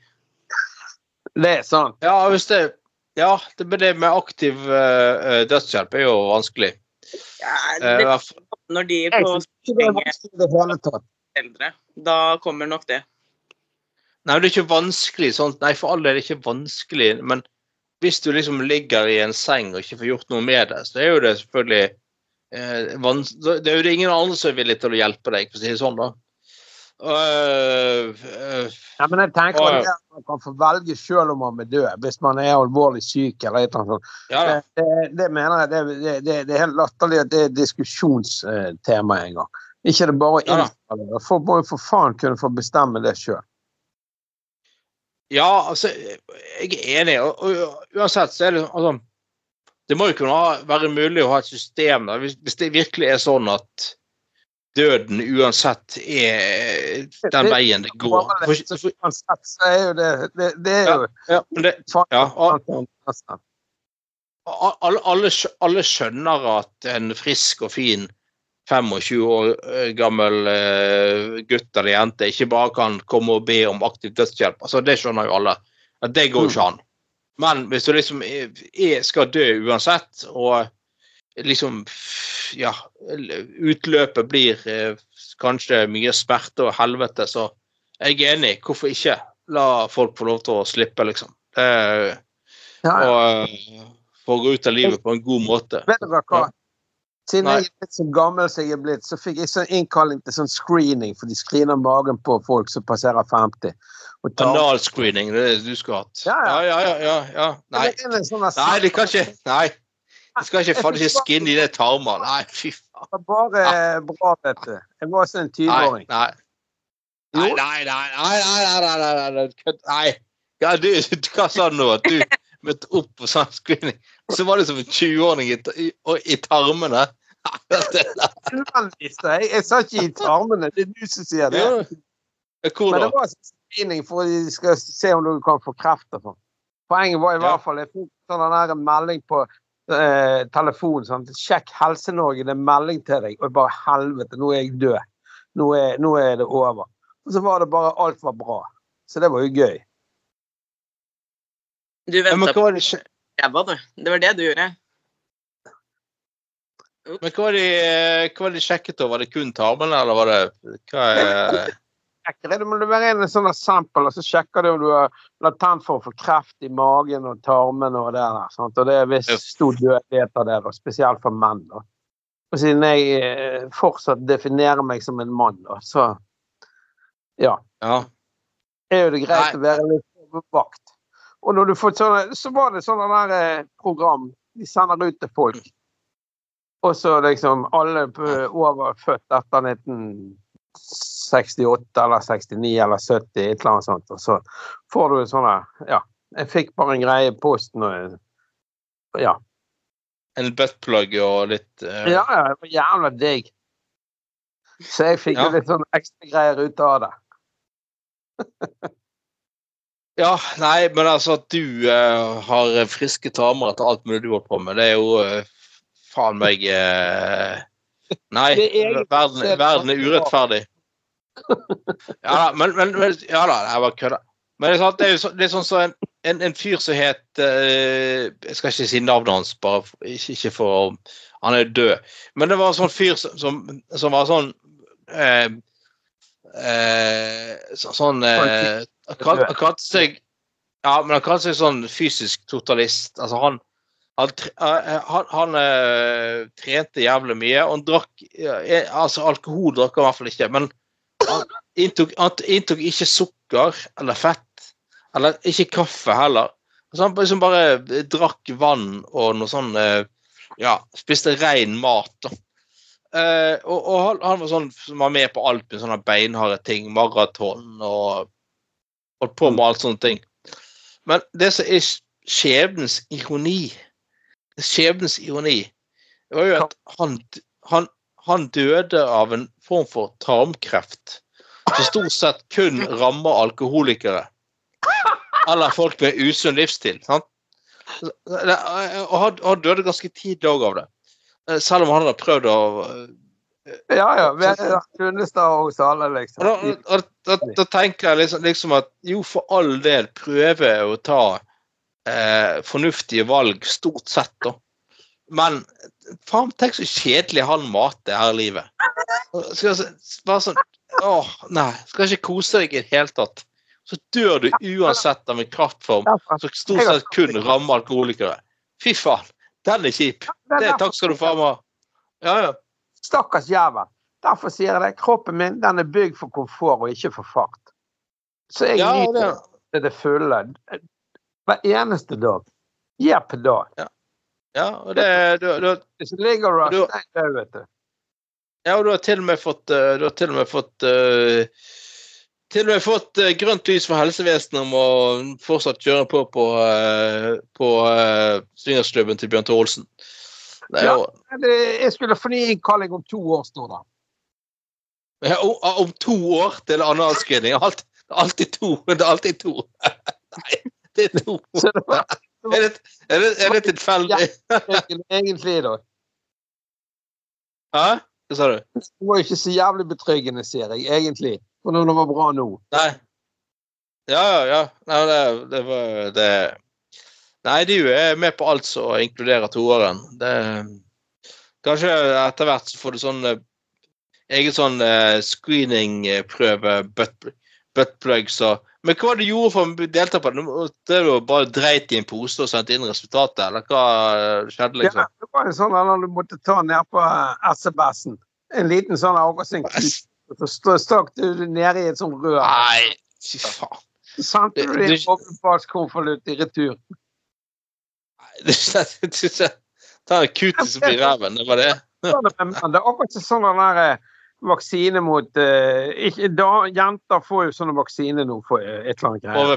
Det er sant. Ja, hvis det... Ja, det, det med aktiv uh, dødshjelp er jo vanskelig. Ja, Eh, det, i hvert fall- når de er Jeg på synes ikke det er vanskelig i det hele tatt. eldre, da kommer nok det. Nei, det er ikke vanskelig, sånn. Nei, for alle er det ikke vanskelig, men hvis du liksom ligger i en seng og ikke får gjort noe med det, så er jo det selvfølgelig eh, vans det er jo det ingen andre som er villig til å hjelpe deg, for å si det sånn da. Uh, uh, Ja, men jeg tenker Å, ja. at man kan få velge selv om man er død, hvis man er alvorlig syk eller et eller annet sånt. ja da. Det, det, det mener jeg, det, det, det, det er helt latterlig at det er et diskusjonstema en gang. Ikke det bare å Ja da. innstille. Folk må jo for faen kunne få bestemme det selv. Ja, altså, jeg er enig, og, og uansett så er det, altså, det må jo kunne ha, være mulig å ha et system da, hvis, hvis det virkelig er sånn at døden uansett er den veien det går. For, for, Uansett så er jo det, det, det er jo ja, men det, faen, ja, og, nesten. alle, alle, skj- alle skjønner at en frisk og fin tjuefem år eh, gammel eh, gutt eller jente ikke bare kan komme og be om aktiv dødshjelp. Altså, det skjønner jo alle. At det går jo ikke an. Men hvis du liksom er, er, skal dø uansett, og liksom, ja, utløpet blir eh, kanskje mye smerte og helvete, så er jeg enig. Hvorfor ikke la folk få lov til å slippe, liksom? Det, Ja, ja. og eh, få gå ut av livet på en god måte. Vet dere hva? Siden Nei. jeg er blitt så gammel som jeg er blitt, så fikk jeg sånn innkalling til sånn screening, for de screener magen på folk som passerer femti. Og tar- Analscreening, det er det du skulle hatt. Ja, ja. ja, ja, ja, ja. Nei, Det er en sånn der- nei, det kan ikke, nei. Det skal ikke faen ikke skinne i det tarmer. Nei, fy faen. Det var bare bra, vet du. Jeg var også en Nei, tyve-åring. nei. Nei, nei, nei, nei, nei, nei, nei, nei, nei, nei, kødd, nei. Ja, du, hva sa du nå? At du møtte opp på sånn screening, så var det som en tjue-åring i, i, i tarmene. Jeg, jeg sa ikke i tarmene, det er du som sier det. Ja. Hvor Men da? det var en screening for at de skal se om du kan få krefter for. Poenget var i hvert fall, jeg fikk sånn der melding på eh, telefon, sånn, sjekk Helse-Norge, det er melding til deg, og bare helvete, nå er jeg død. Nå er, nå er det over. Og så var det bare, alt var bra. Så det var jo gøy. Du Ja, men ventet hva på var det, skje- ræva, du. Det var det du gjorde. men hva var det, hva var det sjekket da? Var det kun tarmene, eller var det, hva er... Sjekker det, du må levere inn en sånn eksempel, og så sjekker du om du har latent for å få kreft i magen og tarmen og det der, sant? Og det er visst stor dødelighet av det, og spesielt for menn, da. Og siden jeg eh, fortsatt definerer meg som en mann, da, så ja, Ja. er jo det greit Nei. å være litt på vakt. Og når du får sånne, så var det sånne der eh, program, de sender ut til folk. Og så liksom alle på- over født etter nitten sekstiåtte eller sekstini eller sytti, et eller annet sånt. Og så får du sånne, ja, jeg fikk bare en greie i posten og, ja. En buttplug og litt... eh, Ja, ja, det var jævla digg. Så jeg fikk Ja. jo litt sånn ekstra greier ut av det. Ja, nei, men altså at du eh, har friske tarmer etter alt mulig du har på med, det er jo eh, faen meg eh, nei, Det er egentlig- verden, verden er urettferdig. Ja da, men, men, men ja da, jeg bare kødder. Men det er, sant, det er jo så, det er sånn så en, en, en fyr som het eh, jeg skal ikke si navnet hans, bare for, ikke, ikke for han er død, men det var en sånn fyr som, som, som var sånn eh, eh, så, sånn eh, han kal- han kalte seg ja, men han kalte seg sånn fysisk totalist. Altså han han, tre- eh, han, han eh, trente jævlig mye, og han drakk eh, altså alkohol drakk han i hvert fall ikke, men han inntok, han inntok ikke sukker eller fett, eller ikke kaffe heller. Så han liksom bare drakk vann og noe sånn, eh, ja, spiste ren mat da. Eh, og, og han, han var sånn som var med på alt med sånne beinharde ting, maraton og holdt på med alt sånne ting. Men det som er skjebnens ironi, skjebnens ironi, det var jo at han, han, han døde av en form for tarmkreft, som stort sett kun rammer alkoholikere, eller folk med usunn livsstil, sant? Og han, han døde ganske tidlig også av det, selv om han hadde prøvd å Ja, ja, vi er kunnestad hos alle, liksom. Og da, og, da, da tenker jeg liksom, liksom at jo, for all del prøve å ta eh, fornuftige valg, stort sett da. Men faen, tenk så kjedelig han mater her i livet. Skal jeg bare sånn, åh, nei, skal ikke kose deg i det hele tatt. Så dør du uansett av en kraftform, så stort sett kun rammer alkoholikere. Fy faen, den er kjip. Det, takk skal du faen meg. Ja, ja. Stakkars jævel. Derfor sier jeg det, kroppen min, den er bygd for komfort og ikke for fart. Så jeg Ja, nyter det. det, det fulle. Hver eneste dag. Gjer på dag. Ja, og det, du, du, Så ligger du Du- der, der, vet du. ja, og du har til og med fått, eh, du har til og med fått, eh, til og med fått eh, grønt lys fra helsevesenet om å fortsatt kjøre på på, eh, på uh, Swingersklubben til Bjørn Tore Olsen. Det er jo, Det, jeg skulle få ny innkalling om to år, står det. ja, om, om to år til annen avskrivning. Alt, alltid to. Det er alltid to. Nei, det er to. Så det var Er det, er det, er det tilfeldig? egentlig da. Hæ? Hva sa du? Det var jo ikke så jævlig betryggende, sier jeg, egentlig. For når det var bra nå. Nei. Ja, ja, ja. Nei, det, det var det. Nei, du er med på alt som inkluderer toåren. Det, kanskje etter hvert så får du sånn eh, egen sånn eh, screening-prøve, butt, buttplug, så. Men hva var det du gjorde for å delta på det? Det var bare dreit i en pose og sendte inn resultatet, eller hva skjedde liksom? Ja, det var en sånn at du måtte ta ned på S B S-en. En liten sånn akkurat sin kut. Så stå- stakk du nede i et sånt rør. Nei, fy faen. Så sendte du Det- din åpenbarskonvolutt i retur. Det er ta en kutis opp i ræven, det var det. Sånn, men det er akkurat sånn den der eh, vaksine mot eh, ikke, da, jenter får jo sånne vaksine nå for eh, et eller annet H V greier. P.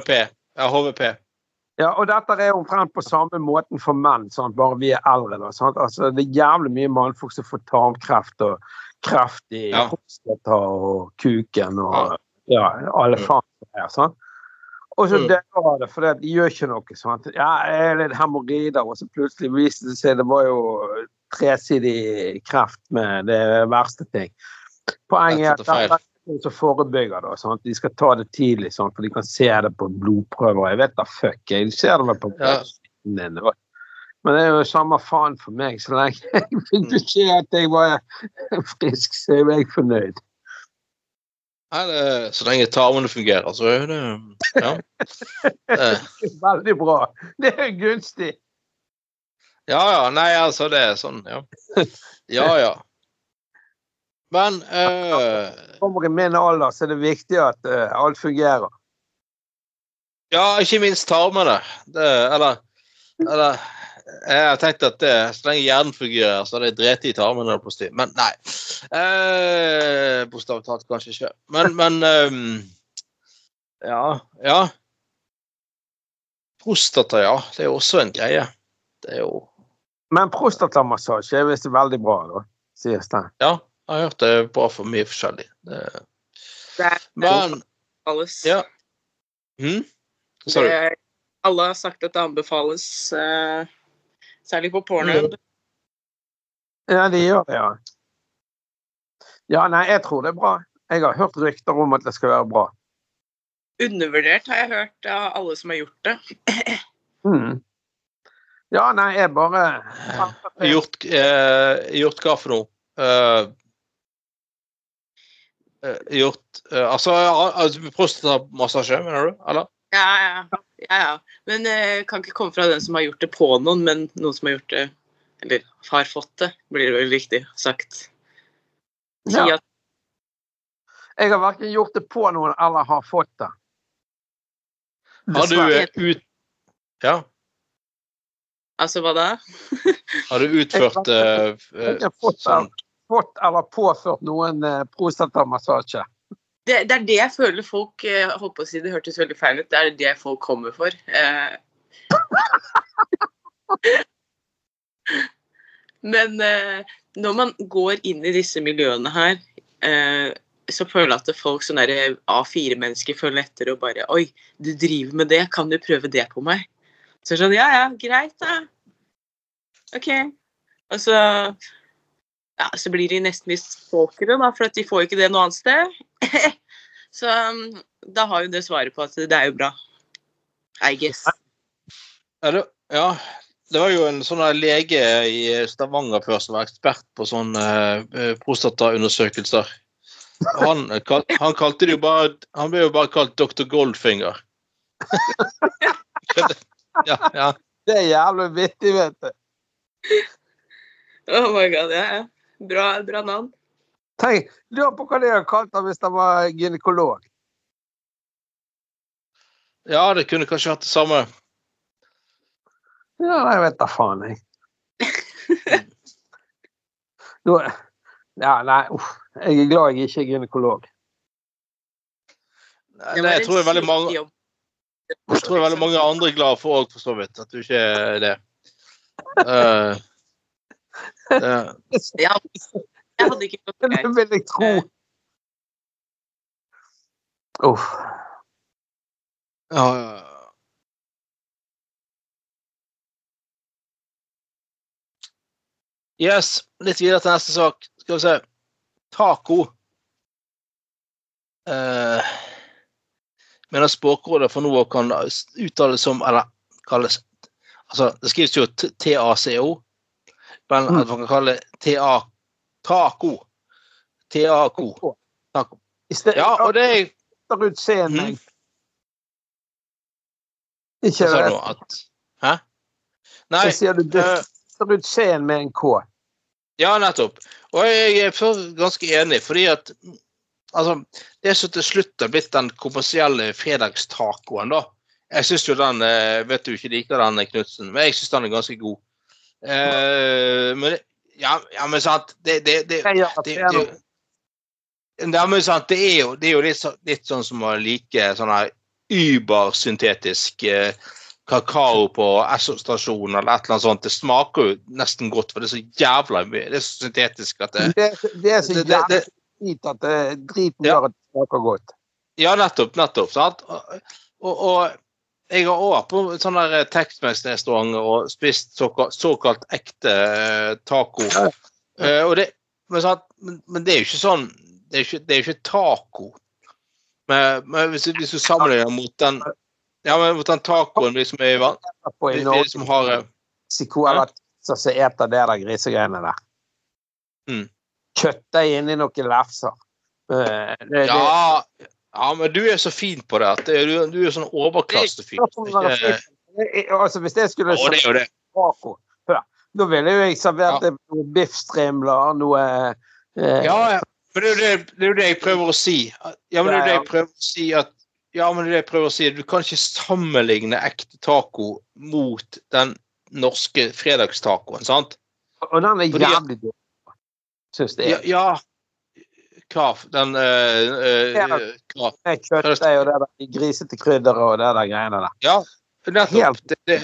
Ja, H V P. Ja, og dette er omtrent på samme måten for menn, sånn, bare vi er eldre. Da, sånn. Altså, det er jævlig mye mannfolk som får tarmkreft og kreft i Ja. prostata og kuken og Ja. ja, alle Mm. faen som er, sånn. Og så Mm. det var det, for de gjør ikke noe sånt. Ja, jeg er litt hemorrider, og så plutselig viste det seg, det var jo tresidig kreft med det verste ting. Poenget er at Rett og slett det er noen som forebygger da, sånn at de skal ta det tidlig, sånn, for de kan se det på blodprøver. Jeg vet da, fuck, jeg ser det vel på Ja. blodprøven din. og- Men det er jo samme faen for meg, så lenge jeg fikk beskjed at jeg var frisk, så er jeg fornøyd. Nei, det, så lenge tarmene fungerer, så er det ja. Det, Veldig bra. Det er gunstig. ja, ja, nei, altså, det er sånn, ja. Ja, ja. Men eh, Kommer i min alder, så er det viktig at uh, alt fungerer. ja, ikke minst tarmene. Det, eller, eller jeg har tenkt at det, så lenge hjernen fungerer, så er det drete i tarmene på styr. Men nei. Eh, Bokstavelig talt kanskje ikke. Men, men ehm, ja, ja. Prostata, ja. Det er jo også en greie. Det er jo Men prostatamassasje er visst veldig bra, da, sies det. Ja, jeg har hørt det er bra for mye forskjellig. Det, Det er men anbefales. ja. Hm? Hva sa du? Det, alle har sagt at det anbefales, eh, særlig på Pornhub. Ja, de gjør det, ja. Ja, nei, jeg tror det er bra. Jeg har hørt rykter om at det skal være bra. Undervurdert har jeg hørt av alle som har gjort det. Mm. Ja, nei, jeg bare... Gjort, eh, gjort hva for noe? Eh, eh, gjort eh, Altså, altså prostatamassasje, mener du? Eller? Ja, ja, ja, ja. Men eh, kan ikke komme fra den som har gjort det på noen, men noen som har gjort det, eller har fått det, blir det vel riktig sagt. Si Ja. at Jeg har hverken gjort det på noen eller har fått det. Har du Dessverre. eh, ut... Ja? Altså, hva da? Har du utført eh, eh, Jeg har fått, sånn fått eller påført noen eh, prostatamassasje. Det, det er det jeg føler folk eh, holdt på å si, det hørtes veldig feil ut, det er det folk kommer for. Eh. Men eh, når man går inn i disse miljøene her, eh, så føler jeg at folk, sånne der A fire mennesker føler etter og bare, oi, du driver med det, kan du prøve det på meg? Så er det sånn, ja, ja, greit da. Ok. Og så, ja, så blir de nesten litt stalkere da, for at de får ikke det noe annet sted. Så um, da har jo det svaret på at det er jo bra. I guess. Ja, det, ja, det var jo en sånn her lege i Stavanger før som var ekspert på sånne eh, prostataundersøkelser. Han, kal, han kalte det jo bare, han ble jo bare kalt doktor Goldfinger. Ja, ja. Det er jævlig vittig, vet du. Oh my god, ja, ja. Bra, bra navn. Tenk, lurer på hva de har kalt ham hvis han var gynekolog. Ja, det kunne kanskje vært det samme. Ja, jeg vet da faen, jeg. Nå, ja, nei, uff. Jeg er glad jeg ikke er gynekolog. Nei, det jeg tror jeg veldig mange, jeg tror veldig mange andre er glad for også, for så vidt, at du ikke er det. Uh, uh, Ja, jeg hadde ikke gått Det greit. vil jeg tro. Uff. ja, yes, litt videre til neste sak. Skal vi se. Taco. Uh, mener språkrådet for noe kan uttales som, eller kalles, altså det skrives jo T A C O, men at man kan kalle det T A Taco. T A K O. Taco. I stedet Ja, og det er for utseende. Mhm. Ikke Hva sa det. du nå? At, hæ? Nei, Så sier du det eh, for utseende med en K. ja, nettopp. Og jeg er for ganske enig, fordi at altså, det er så til slutt har blitt den kommersielle fredagstacoen, da. Jeg synes jo den, eh, vet du ikke liker den, Knudsen, men jeg synes den er ganske god. Eh, men, det- ja, ja, men sant, det, det, det, Jeg gjør det, det, det, ja, men sant, det er jo, det er jo litt, så, litt sånn som å like sånn her uber-syntetisk eh, kakao på Esso-stasjonen eller et eller annet sånt. Det smaker jo nesten godt, for det er så jævla mye. Det er så syntetisk at det... Det, det er så det, det, jævlig det, fint at det driten Ja. gjør at det smaker godt. Ja, nettopp, nettopp, sant? Og, og, og jeg har også på sånne der Tex-Mex-restauranter og spist såkalt, såkalt ekte eh, taco. Eh, og det, men, sant, men, men det er jo ikke sånn, det er ikke, det er ikke taco. Men, men hvis, hvis du sammenligner mot den, ja, men mot den tacoen vi som er i vann, På i vi, vi Norge, som har... eh, Mexico eller så så eter det der grisegreiene der. Mm. Kjøttdeig inn i noen lefser. Eh, det, det, Ja, ja, men du er så fin på det, at det, du, du er sånn overklassefyr. Ikke- Altså, hvis jeg skulle Å, det er jo det. taco, hør, da ville jo jeg servert Ja. noe biffstrimler, noe eh, Ja, ja. Men det er jo det, det, er jo det jeg prøver å si. Ja, men det er jo det jeg prøver å si at Ja, men det er det jeg prøver å si. Du kan ikke sammenligne ekte taco mot den norske fredagstacoen, sant? Og den er Fordi at- jævlig god, synes Ja, jeg. ja. Hva? Den uh, Ja. hva? Med kjøttdeig og det der grisete krydder og det der greiene der. Ja, nettopp. Helt- Det, det,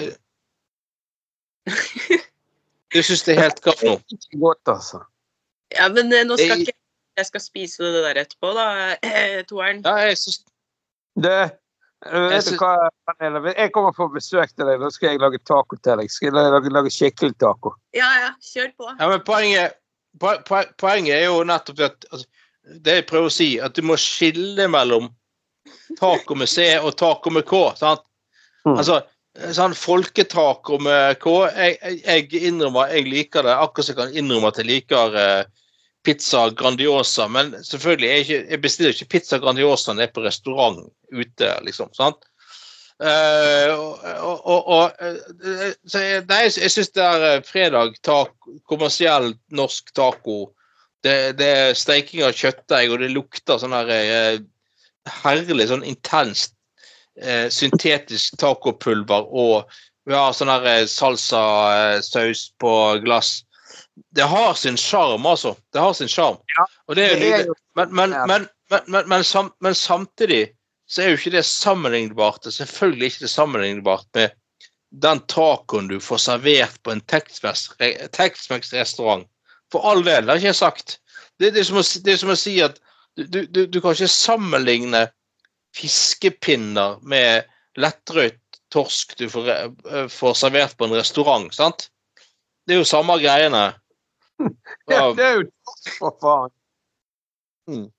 du synes det er helt hva for noe? Ikke godt, altså. Ja, men eh, nå skal Jeg- ikke jeg skal spise det der etterpå, da, eh, toeren. Ja, jeg synes Du, eh, vet Jeg du synes- hva, Pernille? Jeg kommer på besøk til deg, da skal jeg lage taco til deg. Skal jeg lage, lage skikkelig taco. Ja, ja, kjør på. Ja, men poenget, po- po- poenget er jo nettopp det at altså, det jeg prøver å si, at du må skille mellom taco med C og taco med K, sant? Mm. Altså, sånn folketaco med K, jeg, jeg, jeg innrømmer, jeg liker det, akkurat som jeg kan innrømme at jeg liker eh, pizza Grandiosa, men selvfølgelig, jeg, ikke, jeg bestiller ikke pizza Grandiosa når jeg er på restaurant ute, liksom, sant? Uh, og, og, og, og uh, så jeg, nei, jeg synes det er uh, fredag taco, kommersiell norsk taco, det, det er steiking av kjøttdeig, og det lukter sånn her uh, herlig, sånn intenst uh, syntetisk tacopulver, og vi har sånn her uh, salsa-saus på glass. Det har sin charm, altså. Det har sin charm. Ja, og det er jo det er nydelig. Men, men, Ja. men, men, men, men, sam, men samtidig så er jo ikke det sammenlignbart, det er selvfølgelig ikke det sammenlignbart med den tacoen du får servert på en Tex-Mex-restaurant. For all del, det har ikke jeg sagt. Det, det, er som å, det er som å si at du, du, du kan ikke sammenligne fiskepinner med lettrøyt torsk du får, eh, får servert på en restaurant, sant? Det er jo samme greiene. Ja, det er jo torsk, for faen. Mm.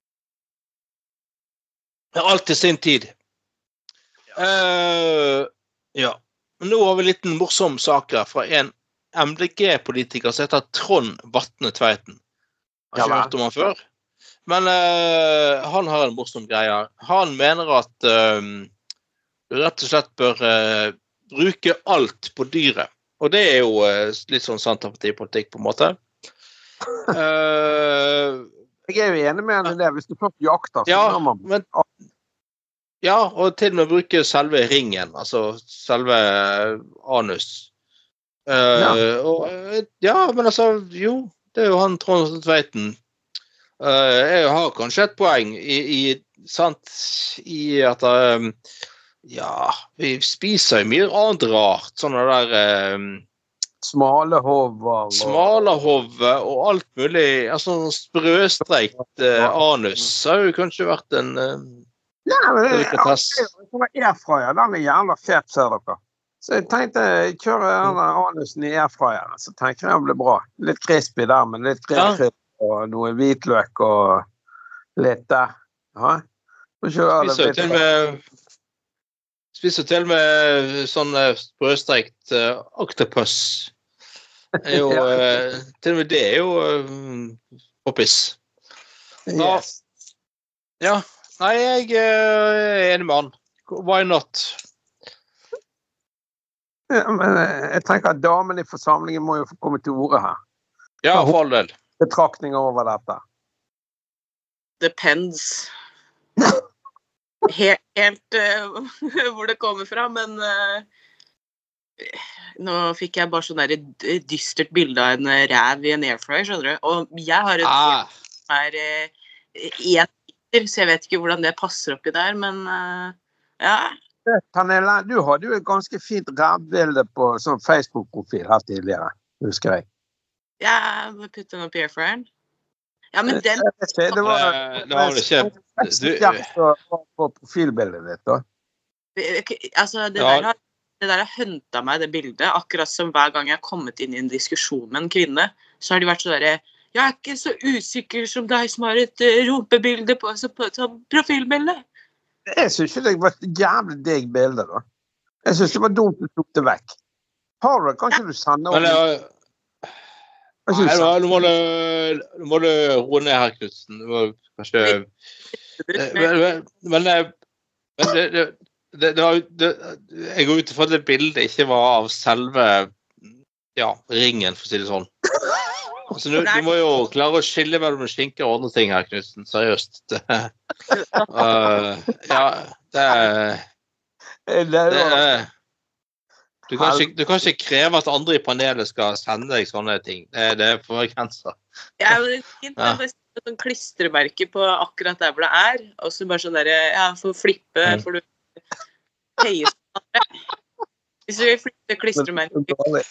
Alt til sin tid. Uh, ja. Nå har vi en liten morsom sak her fra en M D G-politiker som heter Trond Vatne Tveiten. Har ikke Ja, hørt om han før. Men uh, han har en morsom greie. Han mener at uh, du rett og slett bør uh, bruke alt på dyret. Og det er jo uh, litt sånn Senterpartipolitikk på en måte. Uh, Jeg er jo enig med henne i det. Hvis du får jakter, så Ja, må man... men, ja, og til og med bruke selve ringen, altså selve anus. Uh, Ja. Og, uh, ja, men altså, jo, det er jo han Trond Tveiten. Uh, jeg har kanskje et poeng i, i, sant, i at um, ja, vi spiser jo mye annet rart, sånne der um, Smalehover og... smalahove og alt mulig, altså sprøstreikt uh, anus har jo kanskje vært en uh, Ja, men det delikatesse. er airfryer. Den er jævla fet, ser dere. Så jeg tenkte, jeg kjører denne anusen i airfryer, så tenker jeg det blir bra. Litt crispy der, men litt grillkrydder og noe hvitløk og litt der. Ja. Så kjører Spiser jo det til og litt... med Spiser til og med sånn uh, sprøstreikt uh, octopus. Er jo, Ja. uh, til og med det er jo uh, poppis. Ja. Yes. Ja, nei, jeg uh, er enig med han. Why not? Ja, men eh, jeg tenker at damen i forsamlingen må jo få komme til orde her. Ja, for all del. Betraktninger over dette. Depends. Helt, helt uh, hvor det kommer fra, men uh, nå fikk jeg bare sånn der et dystert bilde av en ræv i en airfryer, skjønner du? Og jeg har et Ah, som er uh, en liter, så jeg vet ikke hvordan det passer oppi der, men uh, Ja. Pernille, du hadde jo et ganske fint rævbilde på sånn Facebook-profil her tidligere, husker jeg. Ja, må putte den opp i airfryeren. Ja, men den... Det var, Eh, det var vel ikke du, du, på profilbildet ditt da. Altså, det Ja. der har, det der har høntet meg det bildet, akkurat som hver gang jeg har kommet inn i en diskusjon med en kvinne, så har de vært så der, jeg er ikke så usikker som deg som har et uh, rumpebilde på, så, på som profilbilde. Jeg synes ikke det var et jævlig digg bilde da. Jeg synes det var dumt du tok det vekk. Har du det? Kanskje du sender Men opp? Nei, nå, nå, må du, nå må du roe ned her, Knudsen. Du må kanskje... Men, men, men, men det, det, det, det, var, det, jeg går ut fra at det bildet ikke var av selve ja, ringen, for å si det sånn. Altså, du, du må jo klare å skille mellom skinker og andre ting her, Knudsen. Seriøst. Det, uh, ja, det er... Det er Du kan, ikke, du kan ikke kreve at andre i panelet skal sende deg sånne ting. Det, det er for grenser. Ja, men det er fint. Ja. Det er sånn klistremerke på akkurat der hvor det er. Og så bare sånn der, ja, for å flippe, mm. for du heier på andre. Hvis du vil flippe klistremerke.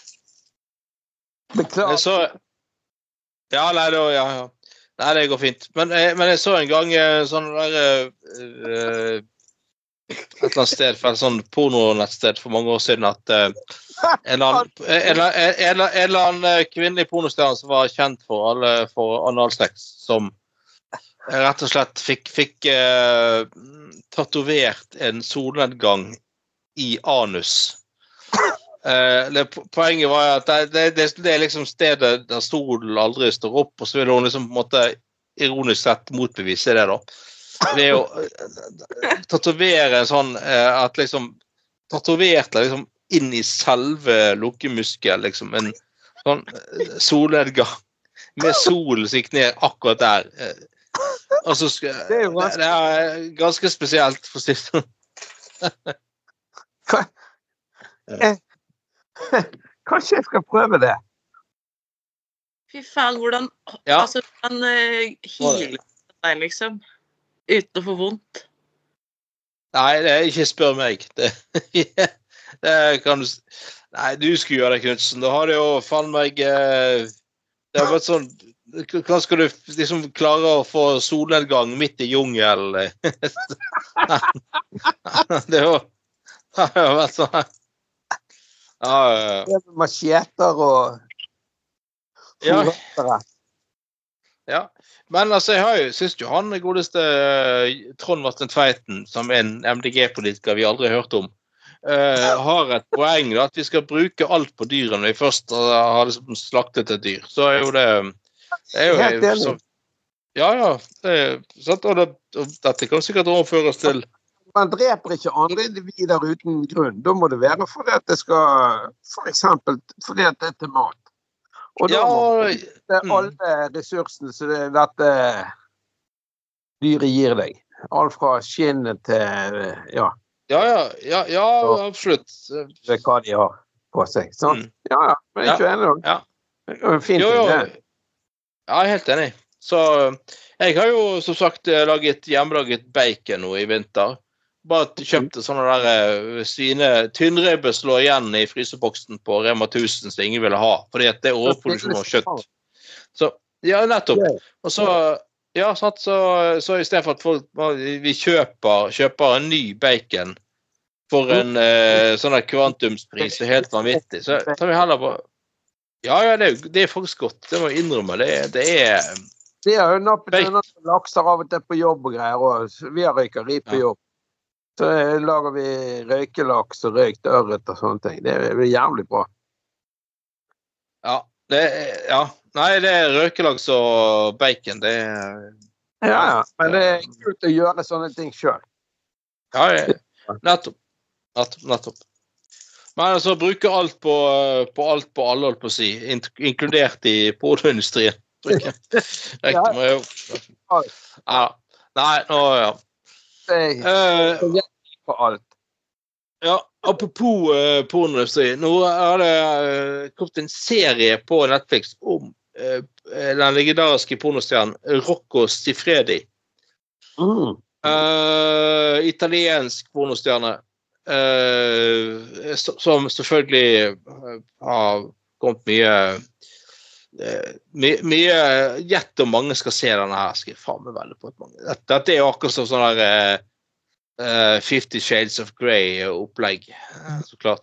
Beklager. Så, ja, nei, det, ja, ja. Nei, det går fint. Men, men jeg så en gang sånn der... Uh, et eller annet sted, for et sånn pornonettsted for mange år siden, at uh, en, eller annen, en, en, en, en eller annen kvinnelig pornostjerne som var kjent for alle for analsex, som rett og slett fikk, fikk uh, tatovert en solnedgang i anus. Uh, det, poenget var at det, det, det er liksom stedet der stolen aldri står opp, og så vil hun liksom på en måte ironisk sett motbevise det da. Det er jo tatovere en sånn at liksom tatovert liksom inn i selve lukkemuskel liksom en sånn solnedgang med solen som gikk ned akkurat der og så skal, det, er det, det er ganske spesielt for sist. Kanskje jeg skal prøve det. Fy faen, hvordan ja. Altså hvordan uh, healer det liksom uten å få vondt. Nei, det er ikke spør meg. Det, det kan du... Nei, du skulle gjøre det, Knudsen. Da har det jo faen meg... Det har vært sånn... Hvordan skal du liksom klare å få solnedgang midt i jungel? Det har jo vært sånn... Ja, ja. Det er macheter og... Ja. Ja. Men altså, jeg har jo, synes jo han godeste uh, Trond Vatne Tveiten, som er en M D G-politiker vi aldri har hørt om, uh, har et poeng da, at vi skal bruke alt på dyrene når vi først uh, har liksom slaktet et dyr. Så er jo det... det er jo, Helt enig. Så, ja, ja. Det, sant, og, det, og dette kan sikkert overføres til... Man dreper ikke andre individer uten grunn. Da må det være fordi at det skal... For eksempel fordi at det er til mat. Og da ja, må det alle ressursene som det, dette dyret gir deg. Alt fra skinnet til, ja. Ja, ja, ja, ja absolutt. Det er hva de har på seg, sant? Mm. Ja, ja, men jeg er ikke enig. Ja. Det er jo fint. Jo, jo. Ja, jeg er helt enig. Så jeg har jo, som sagt, laget hjemmelaget bacon nå i vinter. Bare kjøpte sånne der svine tynnribbe slå igjen i fryseboksen på Rema tusen som ingen ville ha, fordi at det er overproduksjon av kjøtt. Så, ja, nettopp. Og så, ja, sant, så, så i stedet for at folk, vi kjøper, kjøper en ny bacon for en eh, sånn kvantumspris, det er helt vanvittig. Så tar vi heller på, ja, ja, det er, det er faktisk godt, det må jeg innrømme, det, det er... Det er jo nappet lakser av og til på jobb og greier, og vi har røykeri på jobb. Så lager vi røykelaks og røykt ørret og sånne ting. Det er jævlig bra. Ja, det er, ja. Nei, det er røykelaks og bacon, det er... Ja, ja, men det er kult å gjøre sånne ting selv. Ja, nettopp. Nettopp, nettopp. Men altså, bruke alt på, på alt på alle, holdt på å si, inkludert i pornoindustrien. Rekte meg jo. Ja, nei, nå, ja. Uh, på alt. Ja, apropos uh, pornoindustri, nå har det uh, kommet en serie på Netflix om uh, den legendariske pornostjernen Rocco Siffredi. Mm. Uh, italiensk pornostjerne. Uh, som selvfølgelig har kommet mye uh, my, mye gjett om mange skal se denne her. Skal jeg faen meg veldig på et mange. Dette, dette er jo akkurat som sånn der uh, uh, Fifty Shades of Grey opplegg, uh, så klart.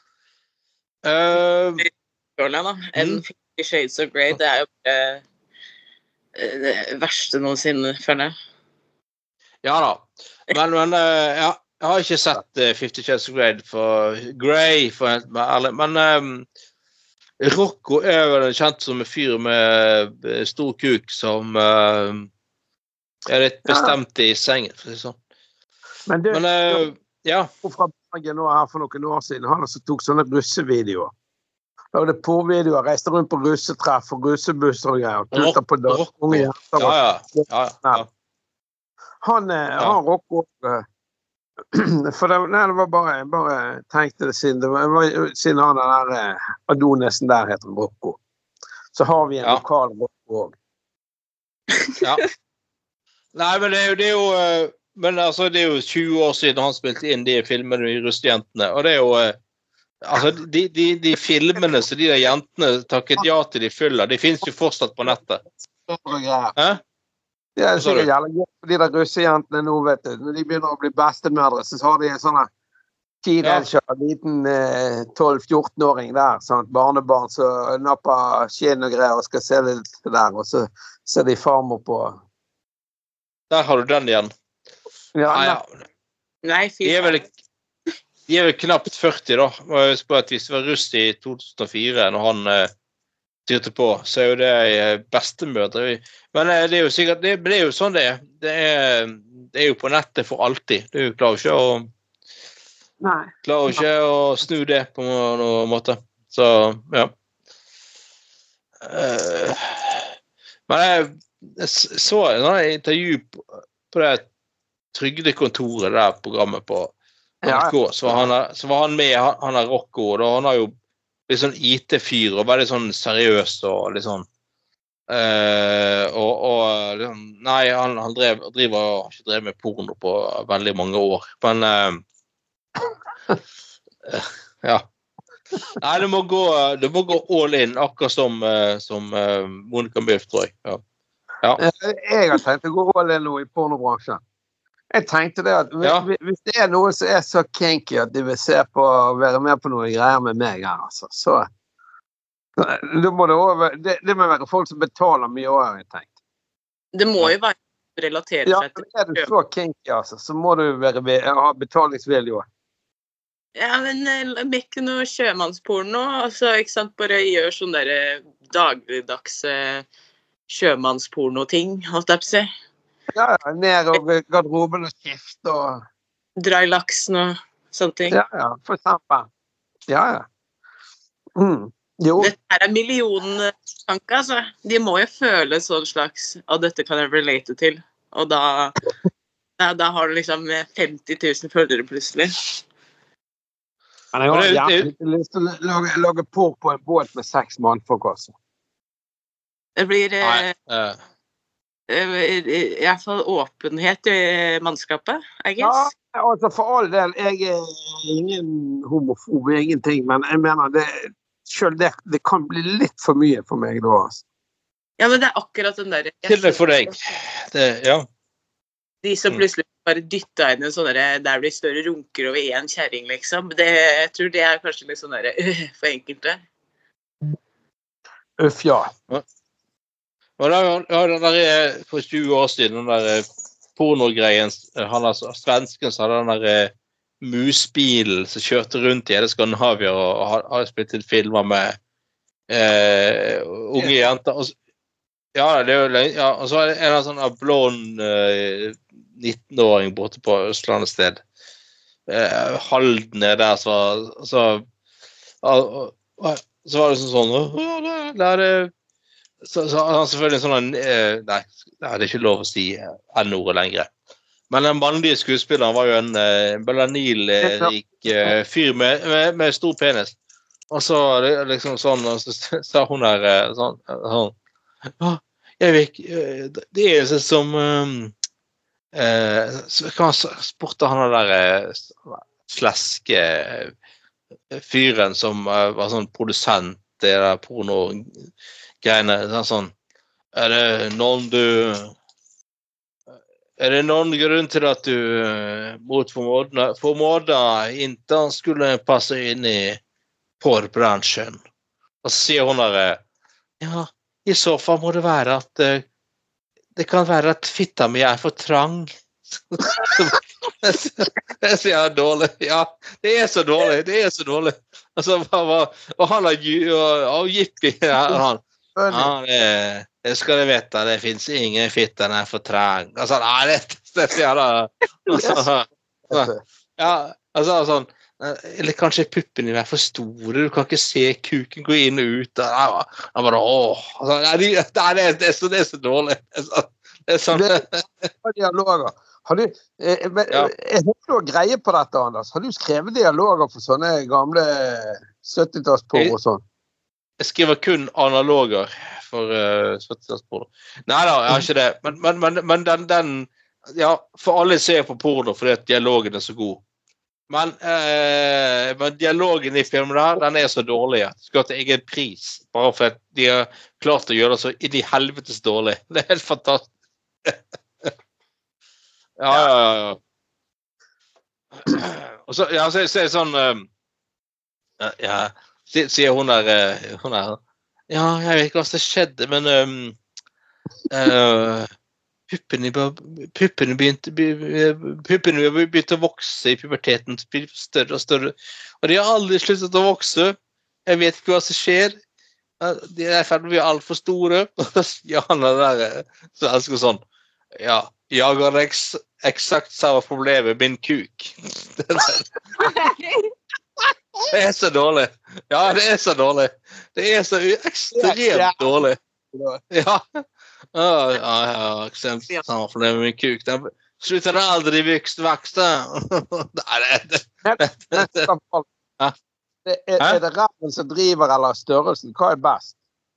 Uh, En Fifty Shades of Grey, det er jo uh, det verste noensinne, føler jeg. Ja da, men, men uh, ja, jeg har ikke sett uh, Fifty Shades of Grey for Grey, for, men um, Rocco er vel kjent som en fyr med uh, stor kuk som uh, er litt bestemt i sengen, for å si sånn. Men du, men, uh, ja. Fra Bergen nå her for noen år siden, han altså tok sånne russevideoer. Da var det porvideoer, reiste rundt på russetreff og russebusser og greier, og tutter på dag, unge jenter. Ja, ja, ja, ja. Han, ja. han Rocco, for det, nei, det var bare, jeg bare tenkte det siden, det var, siden han den der Adonesen der heter Rocco. Så har vi en ja. lokal Rocco også. Ja. Nei, men det er jo, det er jo, men altså, det er jo tjue år siden han spilte inn de filmene i Russejentene, og det er jo, altså, de, de, de filmene som de der jentene takket ja til de fyller, de finnes jo fortsatt på nettet. Hæ? Det er sikkert jævlig gøy for de der russejentene nå, vet du. Når de begynner å bli bestemødre, så har de en sånn teenager, liten eh, tolv-fjorten-åring der, sånn, barnebarn som napper skinn og greier og skal se litt der, og så ser de farmor på. Der har du den igjen. Ja, Nei, ja. Nei, fy de er vel, de er vel knapt førti da. Jeg husker på at hvis det var russ i to tusen og fire, når han eh, styrte på, så er jo det bestemødre. Men det er jo sikkert, det, det er jo sånn det er. Det er, det er jo på nettet for alltid. Du klarer ikke å Nei. Klarer ikke å snu det på noen måte. Så, ja. Uh, men jeg, jeg så en intervju på, på det trygdekontoret der programmet på N R K, så var han, så var han med, han, han er Rocco, og da han har jo litt sånn I T-fyr, og veldig sånn seriøs, og litt sånn, uh, og, og liksom, nei, han, han drev, driver, ikke drev med porno på veldig mange år, men, uh, uh, ja. Nei, det må gå, det må gå all in, akkurat som, uh, som uh, Monica Milf, tror jeg. Ja. Ja. Jeg har tenkt å gå all in nå I pornobransjen. Jeg tenkte det at ja. hvis det er noe som er så kinky at de vil se på og være med på noe greier med meg her, altså, så det må, det, også, det, det må være folk som betaler mye over, jeg tenkt. Det må jo være relatert ja, seg til. Ja, er du så kinky, altså, så må du være, ha betalingsvilje også. Ja, men ikke noe sjømannsporno, altså, ikke sant, bare gjør sånn der dagligdags sjømannsporno-ting, holdt jeg på å si. Ja, ja, ned og garderoben og skift og... Dra I laksen og sånne ting. Ja, ja, for eksempel. Ja, ja. Mm. Jo. Dette er milliontanker, altså. De må jo føle sånn slags, at dette kan jeg relate til. Og da, da, da har du liksom femti tusen følgere plutselig. Men jeg har gjerne lyst til å lage, lage porr på en båt med seks mannfolk også. Det blir... Nei, uh... I hvert fall åpenhet I mannskapet, I guess. Ja, altså for all del, jeg er ingen homofob, ingenting, men jeg mener det, selv det, det kan bli litt for mye for meg da, altså. Ja, men det er akkurat den der... Til det for deg, det, ja. De som plutselig bare dytter inn en sånn der, der blir større runker over en kjæring, liksom. Det, jeg tror det er kanskje litt sånn der, uh, for enkelte. Uff, ja. Ja. Og da, ja, den der, for tjue år siden, den der pornogreien, han er svensken, så hadde den der musbilen som kjørte rundt I hele Skandinavia og har spilt inn filmer med eh, unge jenter. Og, ja, det er jo lenge, ja, og så er det en sånn blond eh, nittenåring borte på Østlandet sted. Eh, Halden er der, så, så, og, og, så var det sånn sånn, ja, det, det er det, Så, så han selvfølgelig sånn, eh, nei, det er ikke lov å si N-ordet lenger. Men den mannlige skuespilleren var jo en eh, belanil-rik eh, fyr med, med, med stor penis. Og så liksom sånn, og så sa hun der eh, sånn, sånn, ja, jeg vet ikke, det er sånn som, um, eh, så kan han sporte han der eh, sleske fyren som uh, var sånn produsent det der porno-greiene, sånn, er det noen du er det noen grunn til at du uh, mot formåda formåda ikke skulle passe inn i porrbransjen? Og så sier hun der, ja, i så fall må det være at uh, det kan være at fitta mi er for trang. Det er så dårlig. Ja, det er så dårlig. Det er så dårlig. Altså, og han har og Jippi, han, han det, det skal du vite, det finnes ingen fitta, den er for trang. Altså, nei, det, det er så jævla altså, ja, altså, sånn eller kanskje puppene er for store, du kan ikke se kuken gå inn og ut. Han bare, åh, altså, det, det, det, er så, det er så dårlig. Det er så, det er sånn. Det er dialoger. Har du, eh, men, ja. Jeg håper du har greie på dette, Anders. Har du skrevet dialoger for sånne gamle syttitalls-porno og sånn? Jeg skriver kun analoger for uh, syttitalls-porno. Nei da, jeg har ikke det. Men, men, men, men den, den, ja, for alle ser på porno fordi at dialogen er så god. Men, uh, men dialogen i filmen der, den er så dårlig at du skal ha til egen pris, bare for at de har klart å gjøre det så inn i helvetes dårlig. Det er helt fantastisk. Ja, ja, ja. Og så, ja, så, så er det sånn, um, ja, sier hun der, hun der, ja, jeg vet ikke hva som skjedde, men um, uh, puppene, puppene, begynte, puppene begynte å vokse i puberteten, større og større, og de har aldri sluttet å vokse. Jeg vet ikke hva som skjer. De er ferdig, vi er alt for store. Og da sier han der, så jeg elsker sånn, ja, jeg har eks, eksakt samme problem med min kuk. Det, det er så dårlig. Ja, det er så dårlig. Det er så ekstremt dårlig. Ja, ja, ja, ja ekstremt samme problem med min kuk. Den slutter det aldri vokst vokste. Nei, det, det, det, det. Ja. Er, er det ræven som driver, eller størrelsen? Hva er best?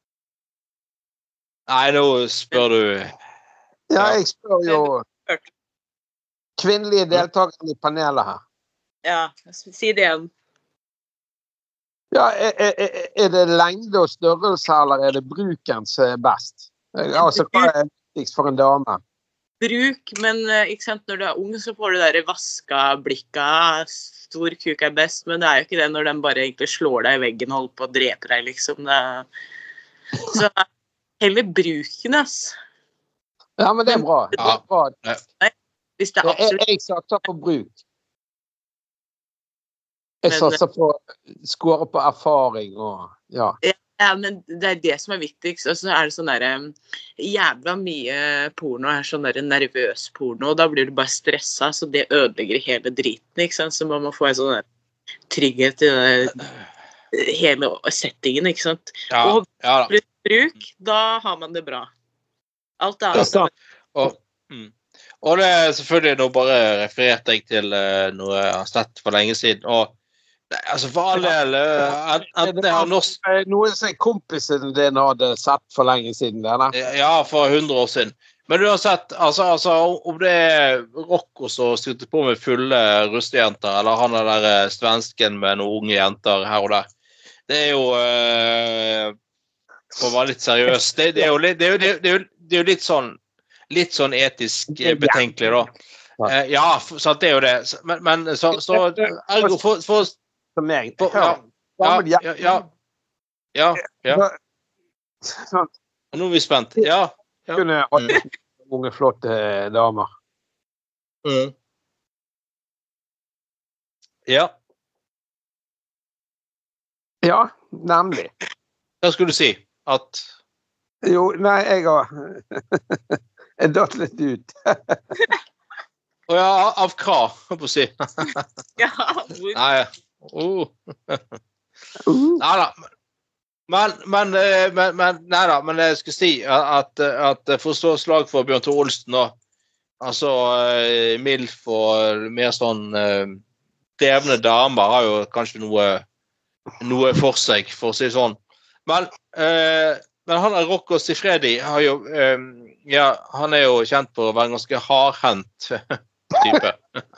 Nei, nå spør du... Ja, jeg spør jo kvinnelige deltakere i panelet her. Ja, si det igjen. Ja, er, er, er det lengde og størrelse, eller er det bruken som er best? Altså, hva er viktigst for en dame? Bruk, men ikke sant, når du er ung, så får du der vaska blikka, stor kuk er best, men det er jo ikke det når den bare egentlig slår deg i veggen og holder på å drepe deg, liksom. Det... Så heller bruken, ass. Ja, men det er bra. Det er bra. Nei, hvis det er absolutt... Jeg, jeg satser på bruk. Jeg satser på skåre på erfaring og, ja. Ja, men det er det som er viktigst. Og så er det sånn der, jævla mye porno er sånn der nervøs porno, og da blir du bare stresset, så det ødelegger hele driten, ikke sant? Så man må få en sånn der trygghet i det, hele settingen, ikke sant? Ja, og ja da. Bruk, da har man det bra. Alt annet. Ja, og, mm. og det er selvfølgelig nå bare referert jeg til uh, noe jeg har sett for lenge siden, og altså for alle eller enten det har norsk... Noe som kompisen din hadde sett for lenge siden, eller? Ja, for hundre år siden. Men du har sett, altså, altså om det er Rocco som slutter på med fulle rustejenter, eller han er der svensken med noen unge jenter her og der. Det er jo, uh, for å være litt seriøs, det, det, er jo, det, er jo, det, er jo, det er jo litt sånn, litt sånn etisk betenkelig da. Uh, ja, sant, det er jo det. Men, men så, så ergo for... for for meg. For, ja, ja, ja, ja, ja, ja. Nå er vi spent. Ja. ja. Kunne ha mange flotte damer. Mm. Ja. Ja, nemlig. Hva skulle du si? At... Jo, nei, jeg har... jeg datt litt ut. Å ja, av hva? Hva på å si? Ja, nei, Uh. Neida, men, men, men, men, neida, men jeg skal si at, at for å slå slag for Bjørn Tore Olsen og, altså Milf og mer sånn drevne damer har jo kanskje noe, noe for seg, for å si sånn. Men, men han er Rocco Siffredi har jo ja, han er jo kjent for å være en ganske hardhendt type.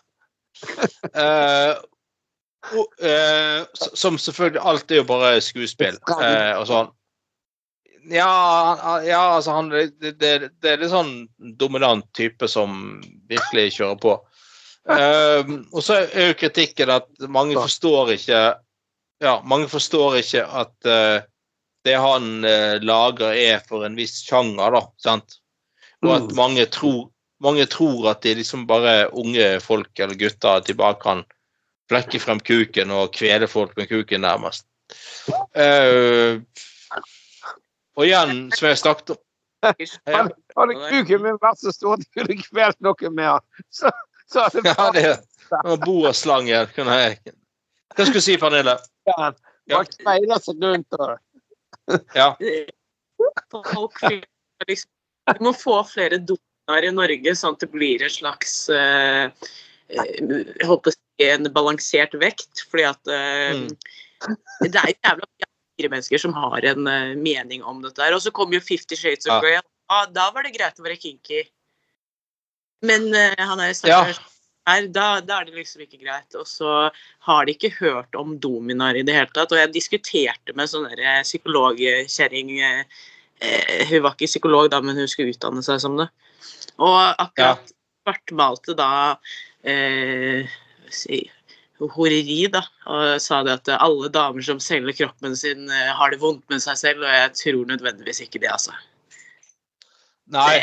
uh, og, uh, som selvfølgelig alt er jo bare skuespill uh, og sånn. Ja, ja altså han, det, det, det er litt sånn dominant type som virkelig kjører på. Uh, og så er jo kritikken at mange forstår ikke ja, mange forstår ikke at uh, det han uh, lager er for en viss sjanger da, sant? Og at mange tror, mange tror at de liksom bare unge folk eller gutter tilbake kan flekke frem kuken og kvele folk med kuken nærmest. Uh, og igjen, som jeg snakket om ja. Hadde kuken min vært så stor at du kunne kvelt noe mer, så, så hadde det ja, det er boaslange, kunne jeg. Hva skal du si, Pernille? Ja, bare kveiler seg rundt og... Ja. Folk liksom, vi må få flere doner i Norge, sånn at det blir en slags uh, jeg håper å si en balansert vekt, fordi at uh, mm. det er jævla fire mennesker som har en uh, mening om dette her, og så kom jo Fifty Shades of Grey, ja, da var det greit å være kinky, men uh, han er stakkars ja. Her, da, da er det liksom ikke greit, og så har de ikke hørt om dominar i det hele tatt, og jeg diskuterte med sånn der psykologkjæring, eh, hun var ikke psykolog da, men hun skulle utdanne seg som det, og akkurat ja. Svartmalte da eh, si, horeri da, og sa det at alle damer som selger kroppen sin eh, har det vondt med seg selv, og jeg tror nødvendigvis ikke det, altså. Nei.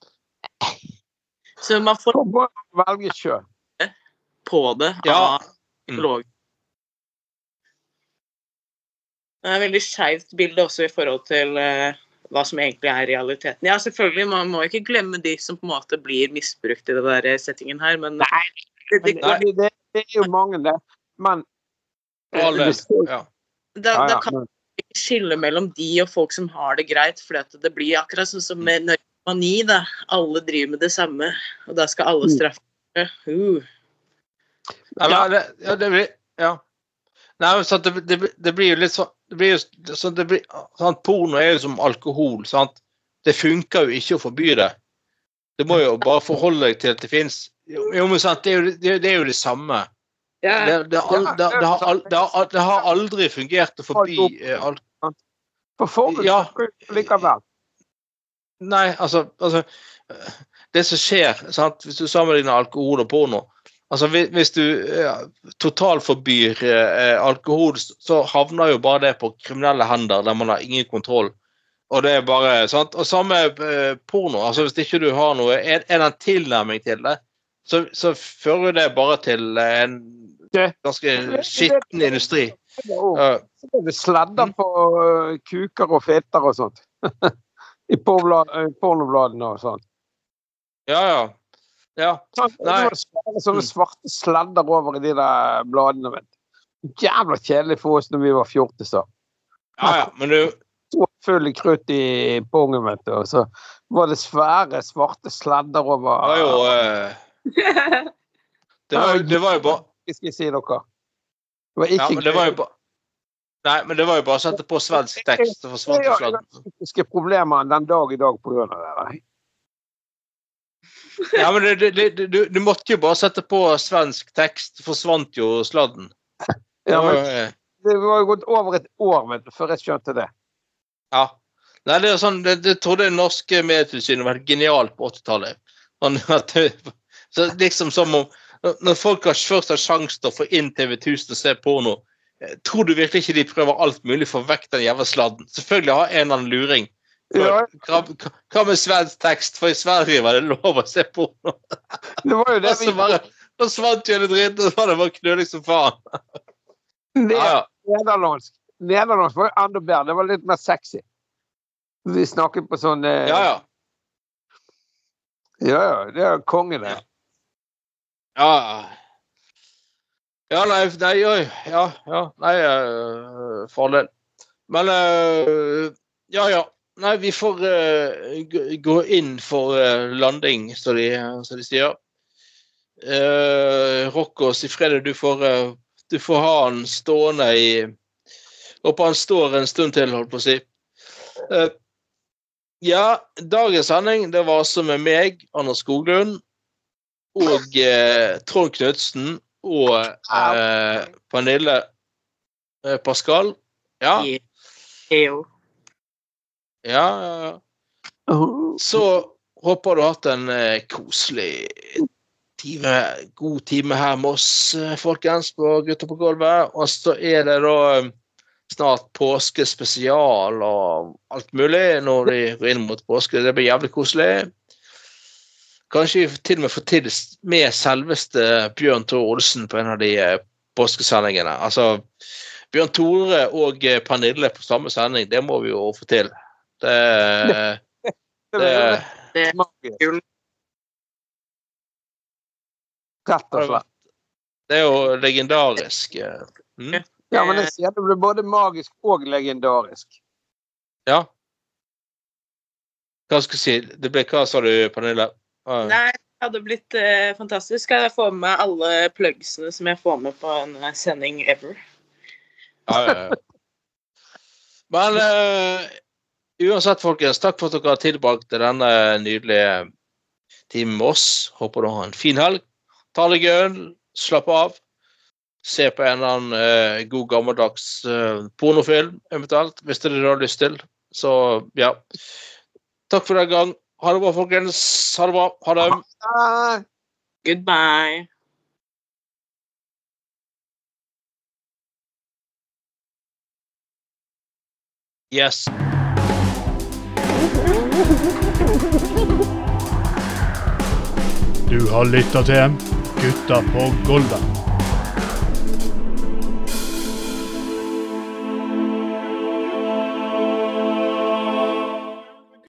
Så man får velge selv på det ja. Av psykolog. Det er et veldig skjevt bilde også i forhold til uh, hva som egentlig er realiteten. Ja, selvfølgelig, man må ikke glemme de som på en måte blir misbrukt i det der settingen her, men... Nei, det, det, det, det, det er jo mange det, men... Alle, ja. Da, da kan man ikke skille mellom de og folk som har det greit, for det blir akkurat sånn som med narkomani, da. Alle driver med det samme, og da skal alle straffe. Uh. Ja, det, ja, det blir, ja. Nei, så det, det, det blir jo litt sånn, det blir jo sånn, det blir, sånn, porno er jo som alkohol, sant? Det funker jo ikke å forby det. Det må jo bare forholde deg til at det finnes. Jo, men sant, det er jo det, det, er jo det samme. Ja. Det, det, det, det, det, har, det, har, det har aldri fungert å forby eh, alkohol. For folk ja. Likevel. Nei, altså, altså, det som skjer, sant? Hvis du sammenligner alkohol og porno, altså hvis du ja, totalforbyr eh, alkohol, så havner jo bare det på kriminelle hender, der man har ingen kontroll. Og det er bare, sant? Og samme eh, porno, altså hvis ikke du har noe, er, er det en tilnærming til det, så, så fører det bare til en ganske skitten industri. Uh, det sledder på uh, kuker og feter og sånt. I pornobladene og sånt. Ja, ja. Ja, nei. Det var sånne svarte sledder over i de der bladene, vet du. Jævla kjedelig for oss når vi var fjortiser. Ja, ja, men du... Så full i krutt i pungen, vet du, og så var det svære svarte sledder over... Det var jo... Uh... det, var, det var jo bare... Hva skal jeg si dere? Det var ikke... Ja, men det var jo bare... Nei, men det var jo bare å sette på svensk tekst og forsvant i sladden. Det er psykiske problemer den dag i dag på grunn av det, nei. Ja, men det, det, det, du, du måtte jo bare sette på svensk tekst, forsvant jo sladden. Ja, men det var jo gått over et år, vet du, før jeg skjønte det. Ja. Nei, det er sånn, det, det trodde jeg norske medietilsynet var genialt på åttitallet. Så liksom som om, når folk har først har sjans til å få inn T V tusen og se porno, tror du virkelig ikke de prøver alt mulig for å vekke den jævla sladden? Selvfølgelig har en eller annen luring. Ja. Hva med svensk tekst? For i Sverige var det lov å se porno. Det var jo det vi... Bare, da svant jo det dritt, og så var det bare knølig som faen. Det er ja, ja. Nederlandsk. Nederlandsk var jo enda bedre. Det var litt mer sexy. Vi snakket på sånn... Eh... Ja, ja. Ja, ja. Det er kongen det. Ja. Ja, nei, nei, oi. Ja, ja. Nei, uh, fordel. Men, uh, ja, ja. Nei, vi får uh, gå inn for uh, landing, så de, så de sier. Uh, Rocco, Sifrede, du får, uh, du får ha han stående i... Håper han står en stund til, holdt på å si. Uh, Ja, dagens sending, det var altså med meg, Anders Skoglund, og eh, Trond Knudsen, og eh, Pernille eh, Pascal. Ja. Heo. Ja, ja, ja. Så håper du har hatt en eh, koselig time, god time her med oss, eh, folkens, på Gutter på gulvet. Og så er det da eh, snart påskespesial og alt mulig når de går inn mot påske. Det blir jævlig koselig. Kanskje vi til og med får til med selveste Bjørn Tore Olsen på en av de eh, påskesendingene. Altså, Bjørn Tore og eh, Pernille på samme sending, det må vi jo få til. Det, det, Det er magisk. Rett og slett. det er jo legendarisk. Mm? Ja, men jeg sier det blir både magisk og legendarisk. Ja. Hva skal jeg si? Det ble, hva sa du, Pernille? Ah, Nei, det hadde blitt eh, fantastisk. Jeg får med alle plugsene som jeg får med på en eh, sending ever. ja, ja, ja. Men uh, uansett, folkens, takk for at dere har tilbrakt denne nydelige timen med oss. Håper du har en fin helg. Ta deg øl, slapp av. Se på en eller annen uh, god gammeldags uh, pornofilm, eventuelt, hvis det er det du har lyst til. Så, ja. Takk for den gang. Ha det bra, folkens. Ha det bra. Ha det. Ah. Goodbye. Yes. Du har lyttet til Gutter på gulvet.